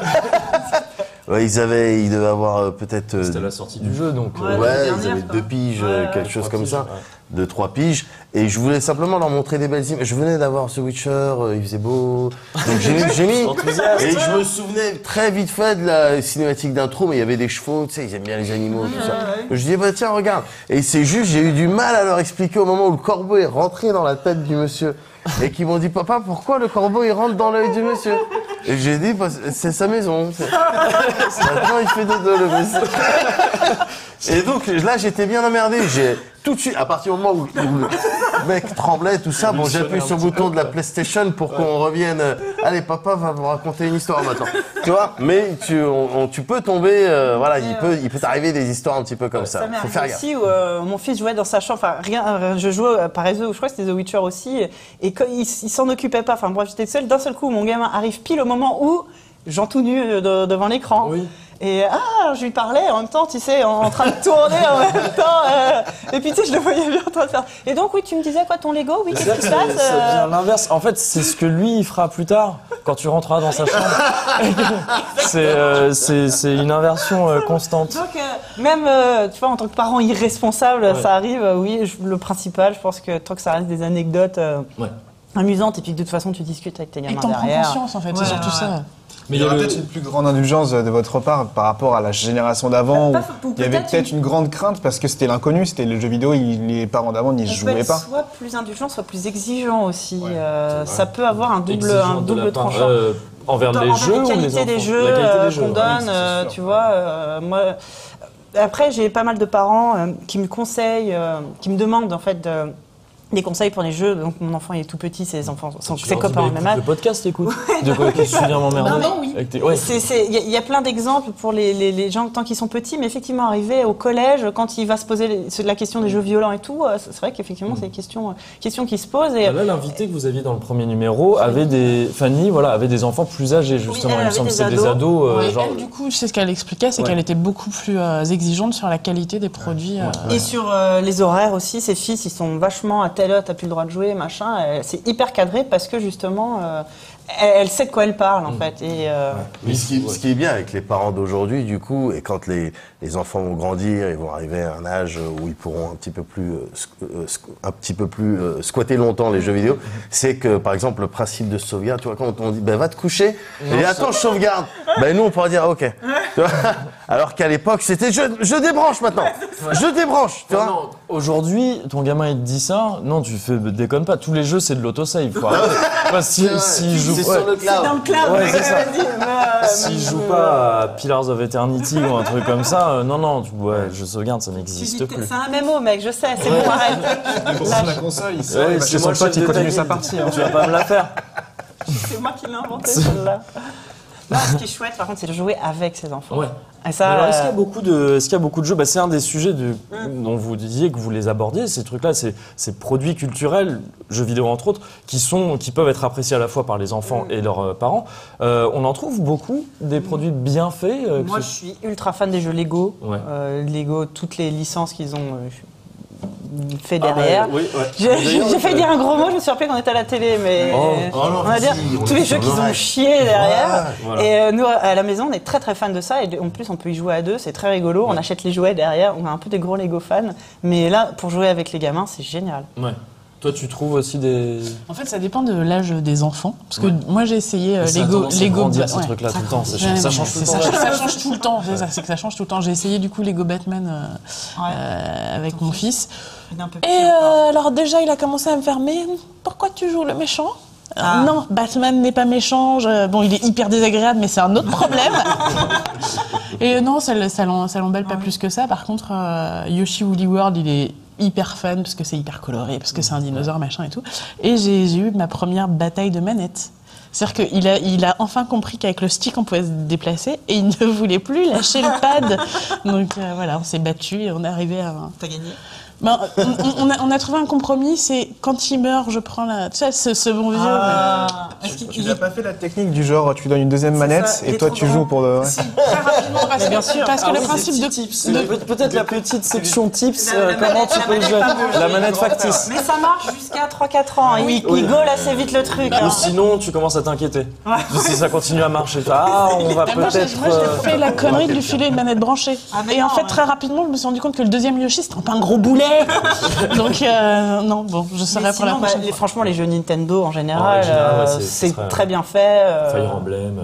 Ouais, ils avaient, ils devaient avoir euh, peut-être. Euh, C'était la sortie du jeu, donc. Euh, ouais, ouais ils avaient quoi. deux piges, ouais, quelque chose comme piges, ça, ouais. deux trois piges. Et je voulais simplement leur montrer des belles images. Je venais d'avoir The Witcher, euh, il faisait beau. Donc j'ai, j'ai mis. Et je me souvenais très vite fait de la cinématique d'intro, mais il y avait des chevaux, tu sais, ils aiment bien les animaux, tout ça. Je disais bah tiens regarde. Et c'est juste, j'ai eu du mal à leur expliquer au moment où le corbeau est rentré dans la tête du monsieur. Et qui m'ont dit papa pourquoi le corbeau il rentre dans l'œil du monsieur. Et j'ai dit c'est sa maison. C'est... Maintenant il fait dodo le monsieur. Et donc là j'étais bien emmerdé. J'ai tout de suite à partir du moment où, où le mec tremblait tout ça, bon j'ai appuyé sur le bouton de la PlayStation pour ouais. qu'on revienne. Allez papa va vous raconter une histoire maintenant. Tu vois, mais tu on, on, tu peux tomber euh, voilà il peut il peut t'arriver des histoires un petit peu comme ça. Ça m'est Faut faire aussi où euh, mon fils jouait dans sa chambre. Enfin rien, je jouais pareil je crois que c'était The Witcher aussi. Et quand il, il s'en occupait pas. Enfin bref j'étais seule. D'un seul coup mon gamin arrive pile au moment où Jean tout nu de, devant l'écran. Oui. Et ah, je lui parlais en même temps, tu sais, en, en train de tourner en même temps. Euh, et puis tu sais, je le voyais bien en train de faire. Et donc oui, tu me disais quoi, ton Lego, oui, qu'est-ce qui se passe Ça devient l'inverse. En fait, c'est ce que lui il fera plus tard quand tu rentreras dans sa chambre. c'est, euh, c'est c'est une inversion euh, constante. Donc euh, même, euh, tu vois, en tant que parent irresponsable, ouais. ça arrive. Euh, oui, je, le principal, je pense que tant que ça reste des anecdotes euh, ouais. amusantes et puis que de toute façon tu discutes avec tes gamins derrière. Et t'en prends conscience en fait, ouais, c'est surtout ouais. ça. Mais il y aurait peut-être une plus grande indulgence de votre part par rapport à la génération d'avant, bah, où il y avait peut-être une... une grande crainte parce que c'était l'inconnu, c'était le jeu vidéo, il, les parents d'avant n'y jouaient pas. Soit plus indulgent, soit plus exigeant aussi. Ouais, euh, ça peut avoir un double, un double tranchant. Euh, envers Dans, les envers jeux la qualité ou les enfants des jeux, la qualité euh, des jeux, qu'on ouais, donne, oui, euh, tu vois. Euh, moi, après, j'ai pas mal de parents euh, qui me conseillent, euh, qui me demandent en fait de... des conseils pour les jeux. Donc mon enfant il est tout petit, ses enfants, son, ses copains ont le même âge. Le podcast, écoute. De quoi qu'est-ce que tu viens m'emmerder? Non, non, oui. Il ouais. y, y a plein d'exemples pour les, les, les gens tant qu'ils sont petits, mais effectivement arriver au collège, quand il va se poser les, la question des jeux violents et tout, c'est vrai qu'effectivement mmh. c'est des questions, questions qui se posent. Et là, l'invité que vous aviez dans le premier numéro avait des, Fanny, voilà, avait des enfants plus âgés justement. Oui, il me semble que c'est ados. des ados. Euh, ouais, genre... elle, du coup, je sais ce qu'elle expliquait, c'est ouais. qu'elle était beaucoup plus euh, exigeante sur la qualité des produits. Ouais. Euh, et ouais. sur euh, les horaires aussi, ses fils, ils sont vachement à telle heure, t'as plus le droit de jouer. Machin, c'est hyper cadré parce que justement euh, elle, elle sait de quoi elle parle en mmh. fait. Et, euh... Mais ce qui, ce qui est bien avec les parents d'aujourd'hui, du coup, et quand les, les enfants vont grandir, ils vont arriver à un âge où ils pourront un petit peu plus, euh, un petit peu plus euh, squatter longtemps les jeux vidéo, c'est que par exemple le principe de sauvegarde, tu vois, quand on dit ben va te coucher, non, et attends je sauvegarde, ben nous on pourra dire ok. Tu vois, alors qu'à l'époque c'était je, je débranche maintenant, ouais. je débranche. Tu non, vois. Non, aujourd'hui ton gamin il te dit ça, non tu fais déconne pas, tous les jeux c'est de l'autosave. Faut arrêter. Enfin, si, si joue, c'est ouais. sur le cloud. C'est dans le cloud. Ouais, c'est ça. S'il joue pas à Pillars of Eternity ou un truc comme ça, euh, non non, ouais, je sauvegarde, ça n'existe plus. C'est un M M O mec, je sais, c'est ouais. bon arrête. Pour la console, il sait, c'est son pote qui continue sa partie. Tu vas pas me la faire. C'est moi qui l'ai inventé celle-là. Non, ce qui est chouette, par contre, c'est de jouer avec ses enfants. Ouais. Et ça, alors, est-ce euh, qu'il y a beaucoup de, est-ce qu'il y a beaucoup de jeux bah, c'est un des sujets de, mm. dont vous disiez que vous les abordiez, ces trucs-là, ces, ces produits culturels, jeux vidéo entre autres, qui, sont, qui peuvent être appréciés à la fois par les enfants mm. et leurs euh, parents. Euh, on en trouve beaucoup, des mm. produits bien faits euh, Moi, ce... je suis ultra fan des jeux Lego. Ouais. Euh, Lego, toutes les licences qu'ils ont... Euh, fait derrière. Ah bah, oui, ouais. J'ai, j'ai failli dire un gros mot, je me suis rappelé qu'on était à la télé, mais oh. Oh non, on va dire on tous les jeux qu'ils ont chié derrière. Voilà. Et euh, nous, à la maison, on est très très fans de ça. Et en plus, on peut y jouer à deux, c'est très rigolo. Ouais. On achète les jouets derrière, on a un peu des gros Lego fans. Mais là, pour jouer avec les gamins, c'est génial. Ouais. Toi, tu trouves aussi des... En fait, ça dépend de l'âge des enfants. Parce que ouais. moi, j'ai essayé euh, ça Lego... Lego dire ces ouais. trucs-là ça tout le temps. Ça, ouais, ça ouais, change tout le temps. Ça, ça change tout le temps. C'est ça, c'est que ça change tout le temps. J'ai essayé du coup Lego Batman euh, ouais. euh, avec mon fils. Un peu Et euh, alors déjà, il a commencé à me faire « Mais pourquoi tu joues le méchant ?» Ah. Non, Batman n'est pas méchant. Je... Bon, il est hyper désagréable, mais c'est un autre problème. Et euh, non, ça, ça, ça l'emballe pas plus que ça. Par contre, euh, Yoshi Woolly World, il est hyper fun parce que c'est hyper coloré, parce que c'est un dinosaure, machin et tout. Et j'ai, j'ai eu ma première bataille de manettes. C'est-à-dire qu'il a, il a enfin compris qu'avec le stick, on pouvait se déplacer et il ne voulait plus lâcher le pad. Donc euh, voilà, on s'est battu et on est arrivé à... T'as gagné. Ben, on, on, a, on a trouvé un compromis, c'est quand il meurt, je prends la... Tu sais, ce, ce bon vieux... Ah, mais... Tu, tu n'as pas fait la technique du genre, tu lui donnes une deuxième manette ça, et toi tu joues pour le... Ouais. Si, très rapidement, parce, bien sûr. parce que ah, le oui, principe de... Tips. de... Peut-être la petite section tips, euh, comment tu peux jouer la manette factice. Mais ça marche jusqu'à trois quatre ans, il, oui. il gaule assez vite le truc. Ou hein. sinon, tu commences à t'inquiéter. Ouais. Si ça continue à marcher, ah, on va moi, peut-être... J'ai, moi, j'ai fait la connerie de lui filer une manette branchée. Ah, et non, en fait, ouais. très rapidement, je me suis rendu compte que le deuxième Yoshi, c'était un gros boulet. Donc, euh, non, bon, je serai pour la prochaine bah, les, franchement, les jeux Nintendo, en général, en général ouais, c'est, c'est très, très bien fait. Euh... Fire Emblem.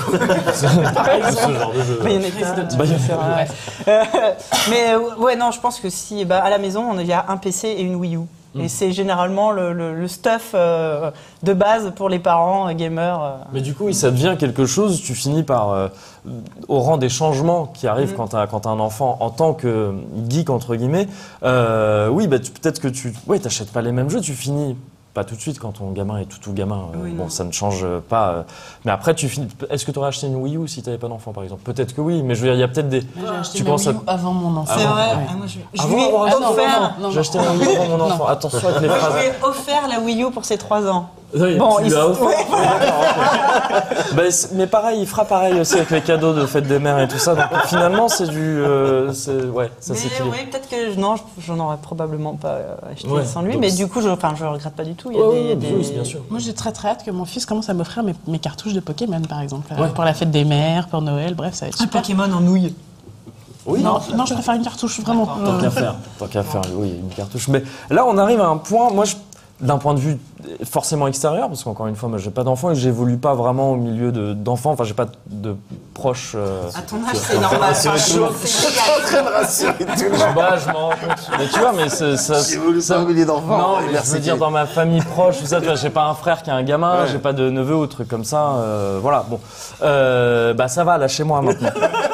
Euh... Pareil, ce genre de jeu. Bayonetta. Bayonetta. Ouais. euh, mais ouais, non, je pense que si, bah, à la maison, il y a un P C et une Wii U. Et mmh. c'est généralement le, le, le stuff euh, de base pour les parents, euh, gamers. Euh. Mais du coup, oui, ça devient quelque chose, tu finis par, euh, au rang des changements qui arrivent mmh. quand tu as quand t'as un enfant en tant que geek, entre guillemets, euh, oui, bah, tu, peut-être que tu ouais, t'achètes pas les mêmes jeux, tu finis... Pas tout de suite quand ton gamin est tout tout gamin. Oui, bon, non. ça ne change pas. Euh, mais après, tu finis. Est-ce que tu aurais acheté une Wii U si tu n'avais pas d'enfant, par exemple? Peut-être que oui, mais je veux dire, il y a peut-être des. J'ai acheté une Wii U à... avant mon enfant. C'est vrai. Ouais. Ah, moi, je, je avant, lui ai avant, offert. J'ai acheté une Wii U avant mon enfant. Attention avec les phrases. Je lui ai offert la Wii U pour ses trois ans. Oui, bon, tu il lui as offert. Ouais. bah, mais pareil, il fera pareil aussi avec les cadeaux de fête des mères et tout ça. Donc finalement, c'est du, euh, c'est, ouais, ça mais s'équilibre. Oui, peut-être que non, j'en aurais probablement pas acheté ouais, sans lui, mais c'est... du coup, je, enfin, je regrette pas du tout. Il y a oh, des, des... Oui, bien sûr. Moi, j'ai très très hâte que mon fils commence à m'offrir mes, mes cartouches de Pokémon, par exemple, ouais. pour la fête des mères, pour Noël, bref, ça va être super. Un Pokémon en nouilles. Oui, non, non, je préfère une cartouche, vraiment. Tant qu'à faire, tant qu'à faire, oui, une cartouche. Mais là, on arrive à un point. Moi, je... d'un point de vue forcément extérieur, parce qu'encore une fois, moi j'ai pas d'enfants et j'évolue pas vraiment au milieu de, d'enfants, enfin j'ai pas de proches. Euh, à ton âge, c'est normal. Je suis en train de rassurer tout le monde. Bah, je m'en rends compte. Mais tu vois, mais c'est, ça. J'évolue pas au milieu d'enfants. Non, mais je veux dire, dans ma famille proche, tout ça, tu vois, j'ai pas un frère qui a un gamin, ouais. j'ai pas de neveu ou truc comme ça, euh, voilà, bon. Euh, bah ça va, lâchez-moi maintenant.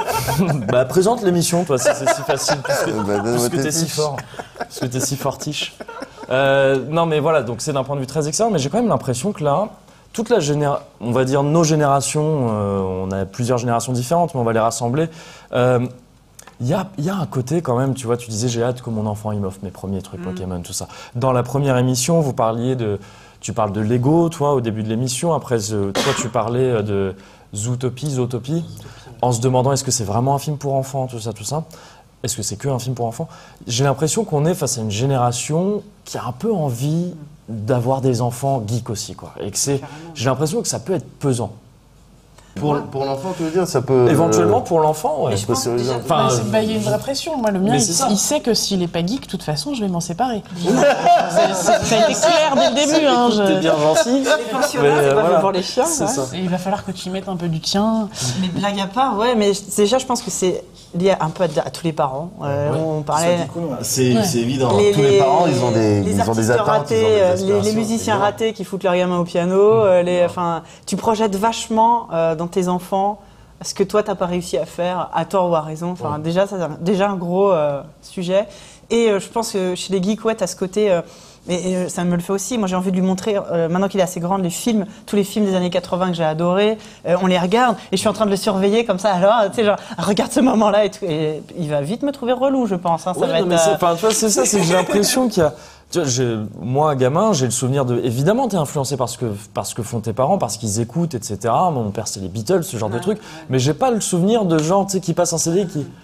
Bah présente l'émission, toi, c'est, c'est si facile, puisque, bah, puisque t'es si fort, puisque t'es si fortiche. Euh, non mais voilà, donc c'est d'un point de vue très extérieur, mais j'ai quand même l'impression que là, toute la génération, on va dire nos générations, euh, on a plusieurs générations différentes, mais on va les rassembler. Il euh, y, a, y a un côté quand même, tu vois, tu disais j'ai hâte que mon enfant il m'offre mes premiers trucs mmh. Pokémon, tout ça. Dans la première émission, vous parliez de, tu parles de Lego, toi, au début de l'émission. Après, toi, tu parlais de Zootopie, Zootopie, en se demandant est-ce que c'est vraiment un film pour enfants, tout ça, tout ça. Est-ce que c'est que un film pour enfants? J'ai l'impression qu'on est face à une génération qui a un peu envie d'avoir des enfants geeks aussi, quoi. Et que c'est, j'ai l'impression que ça peut être pesant. Pour, pour l'enfant, tu veux dire, ça peut... Éventuellement pour l'enfant, ouais. Je pense déjà... enfin, il bah, y a une vraie pression. Moi, le mien, il, il sait que s'il n'est pas geek, de toute façon, je vais m'en séparer. c'est, c'est, ça a été clair dès le début. Hein, je... T'es bien gentil. Les pensionnats, c'est pas voilà. pour les chiens. C'est ouais. ça. Et il va falloir que tu y mettes un peu du tien. Mais blague à part, ouais, mais déjà, je pense que c'est lié un peu à, à tous les parents. Euh, ouais. On parlait... Ça, cool, ouais. c'est, ouais. c'est évident. Les, tous les, les parents, ils ont des, les ils ont des attentes. Ratés, ils ont des les, les musiciens ratés qui foutent leur gamin au piano. Mmh. Les, enfin, tu projettes vachement euh, dans tes enfants ce que toi, t'as pas réussi à faire, à tort ou à raison. Enfin, ouais. déjà, ça, c'est déjà un gros euh, sujet. Et euh, je pense que chez les geeks, ouais, t'as ce côté... Euh, Et, et ça me le fait aussi. Moi, j'ai envie de lui montrer, euh, maintenant qu'il est assez grand, les films, tous les films des années quatre-vingts que j'ai adorés, euh, on les regarde et je suis en train de le surveiller comme ça. Alors, tu sais, genre, regarde ce moment-là et tout. Et il va vite me trouver relou, je pense. Hein, ça ouais, va non, être. Mais euh... c'est ça, c'est que j'ai l'impression qu'il y a. Tu vois, j'ai, moi, gamin, j'ai le souvenir de. Évidemment, t'es influencé par ce que, par ce que font tes parents, parce qu'ils écoutent, et cetera. Mon père, c'était les Beatles, ce genre ouais, de trucs. Ouais. Mais j'ai pas le souvenir de gens, tu sais, qui passent un C D qui.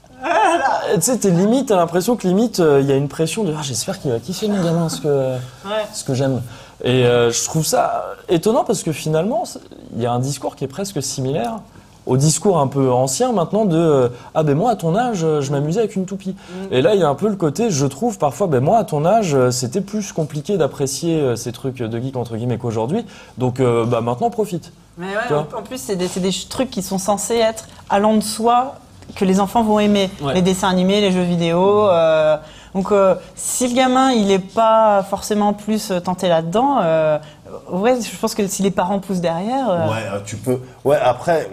Tu sais, t'es limite, t'as l'impression que limite, il euh, y a une pression de ah, j'espère qu'il va kiffer mon gamin ce que, ouais. ce que j'aime. Et euh, je trouve ça étonnant parce que finalement, il y a un discours qui est presque similaire au discours un peu ancien maintenant de euh, ah ben moi à ton âge, je m'amusais avec une toupie. Mmh. Et là, il y a un peu le côté, je trouve parfois, ben moi à ton âge, c'était plus compliqué d'apprécier ces trucs de geek entre guillemets qu'aujourd'hui. Donc euh, bah maintenant profite. Mais ouais, en, en plus, c'est des, c'est des trucs qui sont censés être allant de soi. Que les enfants vont aimer, ouais. les dessins animés, les jeux vidéo. Euh, donc, euh, si le gamin il est pas forcément plus tenté là-dedans, euh, ouais, je pense que si les parents poussent derrière. Euh... Ouais, tu peux. Ouais, après,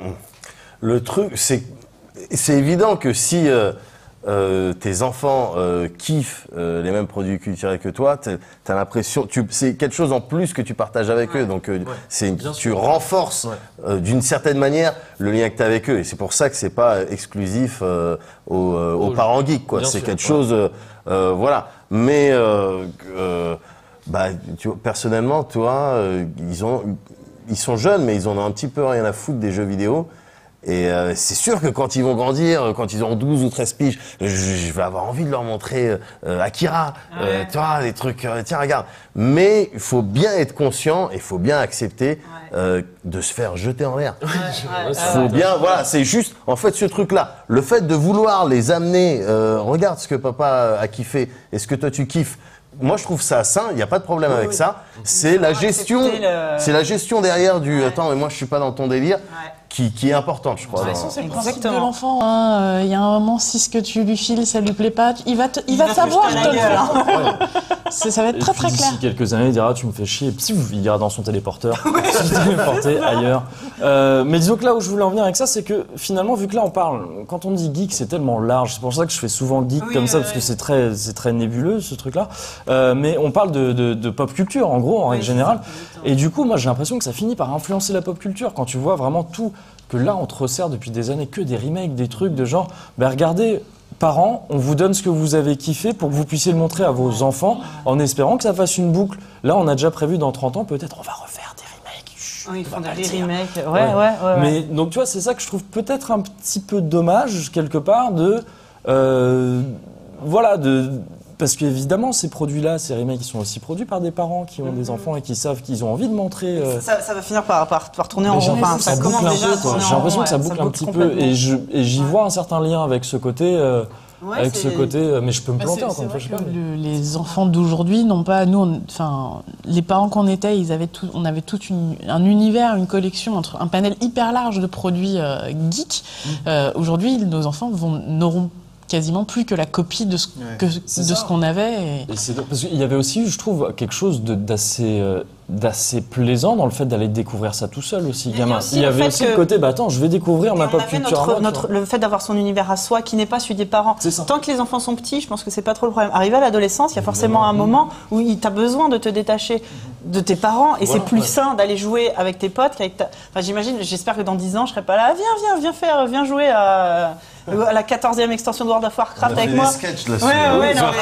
le truc, c'est, c'est évident que si euh, euh, tes enfants euh, kiffent euh, les mêmes produits culturels que toi, t'as, t'as l'impression, tu, c'est quelque chose en plus que tu partages avec ouais. eux. Donc, euh, ouais. c'est une, tu sûr. renforces ouais. euh, d'une certaine manière le lien que tu as avec eux. Et c'est pour ça que c'est pas exclusif euh, aux, euh, aux parents geeks, quoi. Bien c'est sûr, quelque ouais. chose, euh, euh, voilà. Mais euh, euh, bah, tu vois, personnellement, toi, euh, ils ont, ils sont jeunes, mais ils en ont un petit peu rien à foutre des jeux vidéo. Et euh, c'est sûr que quand ils vont grandir, quand ils auront douze ou treize piges, je, je vais avoir envie de leur montrer euh, Akira, ouais. euh, tu vois, des trucs, euh, tiens, regarde. Mais il faut bien être conscient et il faut bien accepter ouais. euh, de se faire jeter en l'air. Il ouais, ouais, faut ouais, bien, ouais. voilà, c'est juste, en fait, ce truc-là, le fait de vouloir les amener, euh, regarde ce que papa a kiffé et ce que toi tu kiffes. Moi, je trouve ça sain. Il n'y a pas de problème oui, avec oui. ça. C'est la gestion, le... c'est la gestion derrière du. Ouais. Attends, mais moi, je suis pas dans ton délire. Ouais. Qui, qui est importante, je crois. De toute façon, c'est le principe de l'enfant. Il hein. euh, y a un moment, si ce que tu lui files, ça lui plaît pas, il va, te, il, il va, va savoir te le faire. Ouais. C'est, ça va être et très très clair. D'ici quelques années, il dira tu me fais chier. Psi, il ira dans son téléporteur, se téléporter ailleurs. Euh, mais disons que là où je voulais en venir avec ça, c'est que finalement, vu que là on parle, quand on dit geek, c'est tellement large. C'est pour ça que je fais souvent geek oui, comme ça, ouais, parce que c'est très, c'est très nébuleux ce truc-là. Euh, mais on parle de, de, de pop culture, en gros, en oui, règle générale. Et du coup, moi, j'ai l'impression que ça finit par influencer la pop culture quand tu vois vraiment tout. Que là, on te resserre depuis des années que des remakes, des trucs de genre, ben regardez, parents, on vous donne ce que vous avez kiffé pour que vous puissiez le montrer à vos enfants en espérant que ça fasse une boucle. Là, on a déjà prévu dans trente ans, peut-être, on va refaire des remakes. Chut, oh, ils font des remakes, ouais, ouais, ouais, ouais. Mais donc, tu vois, c'est ça que je trouve peut-être un petit peu dommage, quelque part, de. Euh, voilà, de. Parce qu'évidemment, ces produits-là, ces remakes, ils sont aussi produits par des parents qui ont mmh. des enfants et qui savent qu'ils ont envie de montrer. Euh... Ça, ça va finir par, par, par tourner en rond. Enfin, ça, ça boucle un peu. J'ai l'impression ouais, que ça boucle ça un petit peu. Et, je, et j'y ouais. vois un certain lien avec ce côté. Euh, ouais, avec c'est... ce côté. Euh, mais je peux me planter bah, encore une fois. Je sais pas. Le, les enfants d'aujourd'hui n'ont pas. Nous, enfin, les parents qu'on était, ils avaient tout, on avait tout une, un univers, une collection, entre un panel hyper large de produits euh, geeks. Mmh. Euh, aujourd'hui, nos enfants vont, n'auront quasiment plus que la copie de ce, ouais, que, de ce qu'on avait. Et... Et c'est, parce qu'il y avait aussi, je trouve, quelque chose de, d'assez, euh, d'assez plaisant dans le fait d'aller découvrir ça tout seul aussi, gamin. Il y avait aussi le côté, bah attends, je vais découvrir ma pop culture. Notre, notre, le fait d'avoir son univers à soi qui n'est pas celui des parents. Tant que les enfants sont petits, je pense que c'est pas trop le problème. Arrivé à l'adolescence, il y a forcément un moment où tu as besoin de te détacher de tes parents et voilà, c'est plus ouais. sain d'aller jouer avec tes potes qu'avec ta... Enfin, j'imagine, j'espère que dans dix ans, je serai pas là. Viens, viens, viens faire, viens jouer à... à la quatorzième extension de World of Warcraft avec moi. Sketchs, là, ouais, ouais, non,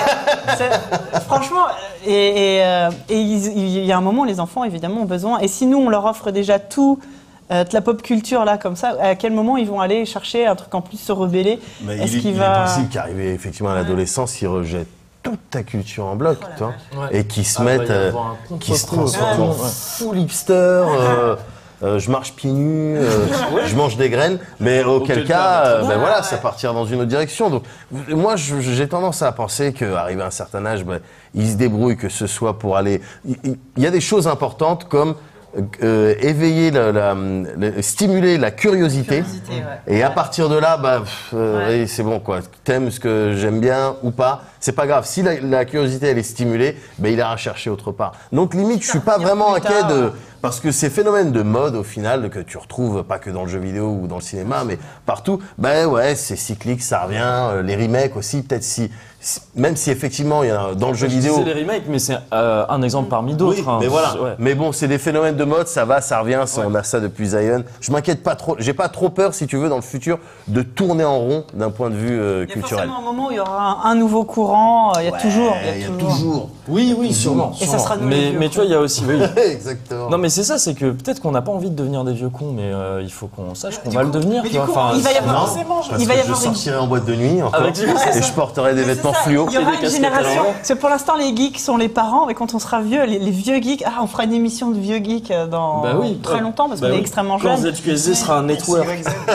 mais franchement, et il euh, y, y a un moment où les enfants évidemment ont besoin. Et si nous on leur offre déjà tout, euh, de la pop culture là comme ça, à quel moment ils vont aller chercher un truc en plus, se rebeller? Mais Est-ce il, qu'il il va... est possible qu'arrivé effectivement à l'adolescence, ils rejettent toute ta culture en bloc, oh tu vois, ouais. et qui se ah, mettent, bah, euh, qui se transforment en full hipster. Euh, Euh, je marche pieds nus, euh, je mange des graines, mais auquel, auquel cas, euh, ben voilà, ouais. ça partira dans une autre direction. Donc, moi, je, j'ai tendance à penser qu'arrivé à un certain âge, ben, ils se débrouillent, que ce soit pour aller. Il, il y a des choses importantes comme euh, éveiller, la, la, la, stimuler la curiosité, curiosité ouais. et à partir de là, bah, pff, euh, ouais. c'est bon quoi. T'aimes ce que j'aime bien ou pas, c'est pas grave. Si la, la curiosité elle est stimulée, ben il ira chercher autre part. Donc limite, je suis pas vraiment inquiet de Parce que ces phénomènes de mode, au final, que tu retrouves pas que dans le jeu vidéo ou dans le cinéma, mais partout, ben ouais, c'est cyclique, ça revient. Euh, les remakes aussi, peut-être si, si, même si effectivement, il y a dans le jeu je vidéo. C'est les remakes, mais c'est euh, un exemple parmi d'autres. Oui, hein. mais voilà. Ouais. Mais bon, c'est des phénomènes de mode, ça va, ça revient, ça, Ouais. on a ça depuis Zion. Je m'inquiète pas trop, j'ai pas trop peur, si tu veux, dans le futur, de tourner en rond d'un point de vue euh, Il y a culturel. forcément un moment où il y aura un, un nouveau courant. Il y a Ouais, toujours. il y a toujours. Oui, oui, sûrement. Et ça sera nous, les Mais, vieux mais tu vois, il y a aussi. Oui. Exactement. Non, mais c'est ça, c'est que peut-être qu'on n'a pas envie de devenir des vieux cons, mais euh, il faut qu'on sache qu'on va le devenir. mais Tu du vois. coup, Enfin, il va y avoir Non, forcément. parce Il va y que avoir je une- sortirai en boîte de nuit encore, Avec- et je porterai des Mais c'est vêtements ça, fluo. Il y aura des une casquettes à génération. l'envers. Parce que pour l'instant, les geeks sont les parents, et quand on sera vieux, les, les vieux geeks, ah, on fera une émission de vieux geeks dans Bah oui, très ouais. longtemps parce Bah qu'on oui. est extrêmement Quand jeunes. Z Q S D sera un network.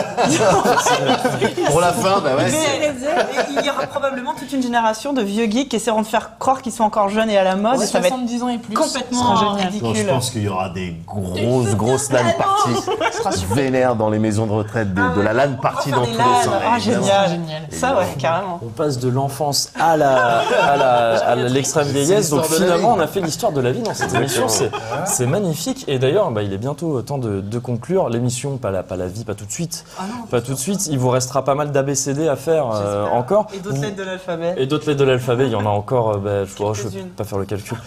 Pour la fin, bah ouais. Mais c'est- il y aura probablement toute une génération de vieux geeks qui essaieront de faire croire qu'ils sont encore jeunes et à la mode, et ça va être soixante-dix ans et plus. complètement Ce sera génial. Non, je ridicule. pense qu'il y aura des grosses, grosses LAN parties vénères dans les maisons de retraite, des- de la LAN partie On va dans faire tous des les LAN. sens. Ah, évidemment. génial. Génial. Ça, ouais, carrément. On passe de l'enfance à la, à la, à la- l'extrême vieillesse, donc l'histoire de la finalement vie. on a fait l'histoire de la vie dans cette émission, c'est, c'est magnifique. Et d'ailleurs, bah, il est bientôt temps de, de conclure l'émission, pas la, pas la vie, pas tout de suite, pas tout de suite. Il vous restera pas mal d'A B C D à faire euh, J'espère. encore. Et d'autres Vous- lettres de l'alphabet. Et d'autres lettres de l'alphabet, il y en a encore, euh, bah, je ne vais Quelques-unes. pas faire le calcul,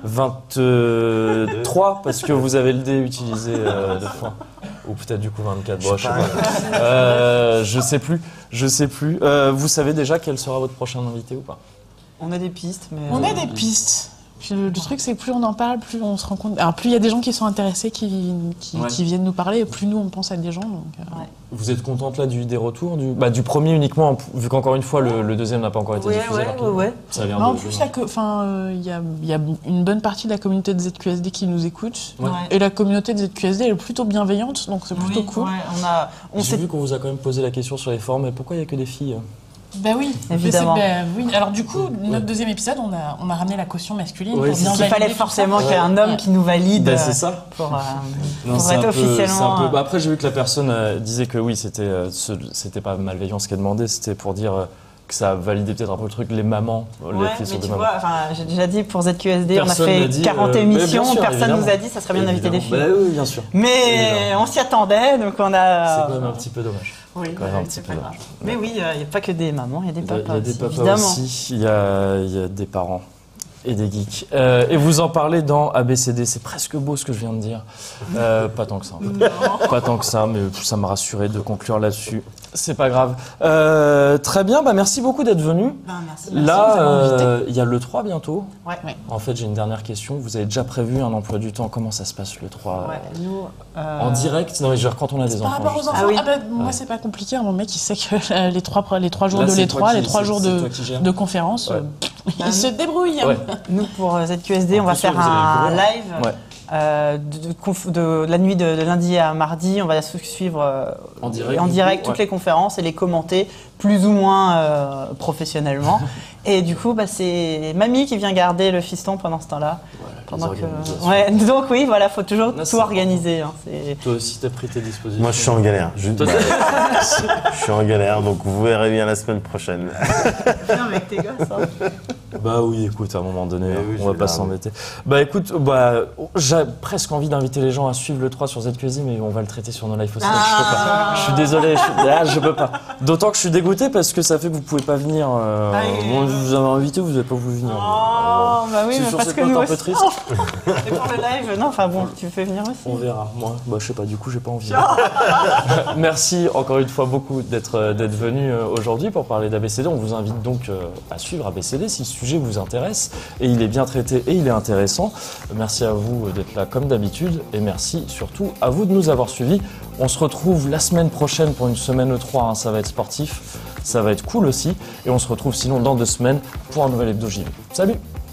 vingt-trois, parce que vous avez le dé utilisé euh, deux fois. Ou peut-être du coup vingt-quatre, bon, je sais pas. Euh, je sais plus, je sais plus. Euh, vous savez déjà quel sera votre prochain invité ou pas? On a des pistes, mais. On a des pistes. Puis le, le truc, c'est que plus on en parle, plus on se rend compte. Alors, plus il y a des gens qui sont intéressés, qui, qui, Ouais. qui viennent nous parler, et plus nous, on pense à des gens. Donc, euh, Vous êtes contente là du, des retours du, bah, du premier uniquement, vu qu'encore une fois le, le deuxième n'a pas encore été Ouais, diffusé. ouais, rapidement. ouais, ouais. Ça vient Mais en de- plus, de- la co- enfin, euh, il y, a, il y a une bonne partie de la communauté de Z Q S D qui nous écoute. Ouais. Et la communauté de Z Q S D elle est plutôt bienveillante, donc c'est plutôt Oui, cool. ouais, on a, on J'ai s'est vu qu'on vous a quand même posé la question sur les forums, mais pourquoi il n'y a que des filles? Bah oui, Évidemment. Mais c'est- bah oui. Alors du coup, notre deuxième épisode, on a, on a ramené la caution masculine. Oui, pour c'est bien qu'il fallait valider tout forcément ça. qu'il y ait un homme Ouais. qui nous valide Ben, euh, c'est ça. pour, euh, Non, pour c'est être un peu- c'est un officiellement. peu- euh, bah, après, j'ai vu que la personne euh, disait que oui, c'était euh, ce- c'était pas malveillant ce qu'elle demandait, c'était pour dire euh, que ça validait peut-être un peu le truc, les mamans, les Ouais, filles mais sont tu des mamans. vois, enfin, j'ai déjà dit pour Z Q S D, Personne on a n'a fait dit, quarante euh, mais bien émissions, sûr, personne évidemment. nous a dit ça serait bien d'inviter des filles. Évidemment. Bah oui, bien sûr. Mais Évidemment. on s'y attendait, donc on C'est a. quand même un petit peu dommage. Oui, quand même un ouais, petit c'est peu pas dommage. grave. Mais oui, il n'y a pas que des mamans, il y a des Il y a, papas. il y a des aussi, papas évidemment. aussi, il y a, il y a des parents et des geeks. Euh, et vous en parlez dans A B C D, c'est presque beau ce que je viens de dire. Euh, pas tant que ça. En fait. Pas tant que ça, mais ça m'a rassuré de conclure là-dessus. C'est pas grave. Euh, très bien, bah merci beaucoup d'être venu. Ben, merci. Là, de m'avoir invité. euh, il y a le trois bientôt. Ouais. Ouais. En fait, j'ai une dernière question. Vous avez déjà prévu un emploi du temps? Comment ça se passe le trois? Ouais, nous, euh, En direct? Non, mais genre quand on a des Par enfants. rapport aux justement. enfants, Ah oui. ah bah, moi Ouais. c'est pas compliqué. Mon mec il sait que euh, les trois, les trois jours Là, de c'est l'E toi trois, qui- les trois c'est- jours c'est de, toi qui gères. de conférence, Ouais. euh, il se débrouille. hein. Ouais. Nous, pour euh, Z Q S D, on En va plus, faire vous avez un le gros. live Ouais. euh, de, de conf- de la nuit de, de lundi à mardi. On va suivre euh, En direct, en du direct coup, toutes ouais. les conférences et les commenter plus ou moins euh, professionnellement. Et du coup, bah, c'est mamie qui vient garder le fiston pendant ce temps-là. Pendant les que... organisations. ouais, donc oui, voilà, faut toujours Là, c'est tout organiser. hein, c'est- Toi aussi, t'as pris tes dispositions. Moi, je suis en galère. Je, Toi, bah, je suis en galère, donc vous verrez bien la semaine prochaine. Viens avec tes gosses. hein. Bah oui, écoute, à un moment donné, Mais hein, oui, on je va vais pas la s'embêter. Bah écoute, bah, j'ai presque envie d'inviter les gens à suivre le trois sur Z Q S D, mais on va le traiter sur nos lives aussi. Je peux pas. Je suis désolé, je, suis- ah, je peux pas. D'autant que je suis dégoûté parce que ça fait que vous pouvez pas venir. Euh, Ah oui. bon, je vous avais invité, vous n'avez pas voulu venir. Oh, bah oui, C'est mais sur parce cette que note nous un peu aussi. triste. Et pour le live, non, enfin bon, tu peux venir aussi. On verra. Moi, bah, je sais pas, du coup, j'ai pas envie. Merci encore une fois beaucoup d'être euh, d'être venu euh, aujourd'hui pour parler d'A B C D. On vous invite donc euh, à suivre A B C D si ce sujet vous intéresse. Et il est bien traité et il est intéressant. Merci à vous d'être là comme d'habitude. Et merci surtout à vous de nous avoir suivis. On se retrouve la semaine prochaine pour une semaine E trois. Hein. Ça va être sportif. Ça va être cool aussi. Et on se retrouve sinon dans deux semaines pour un nouvel hebdo J V. Salut!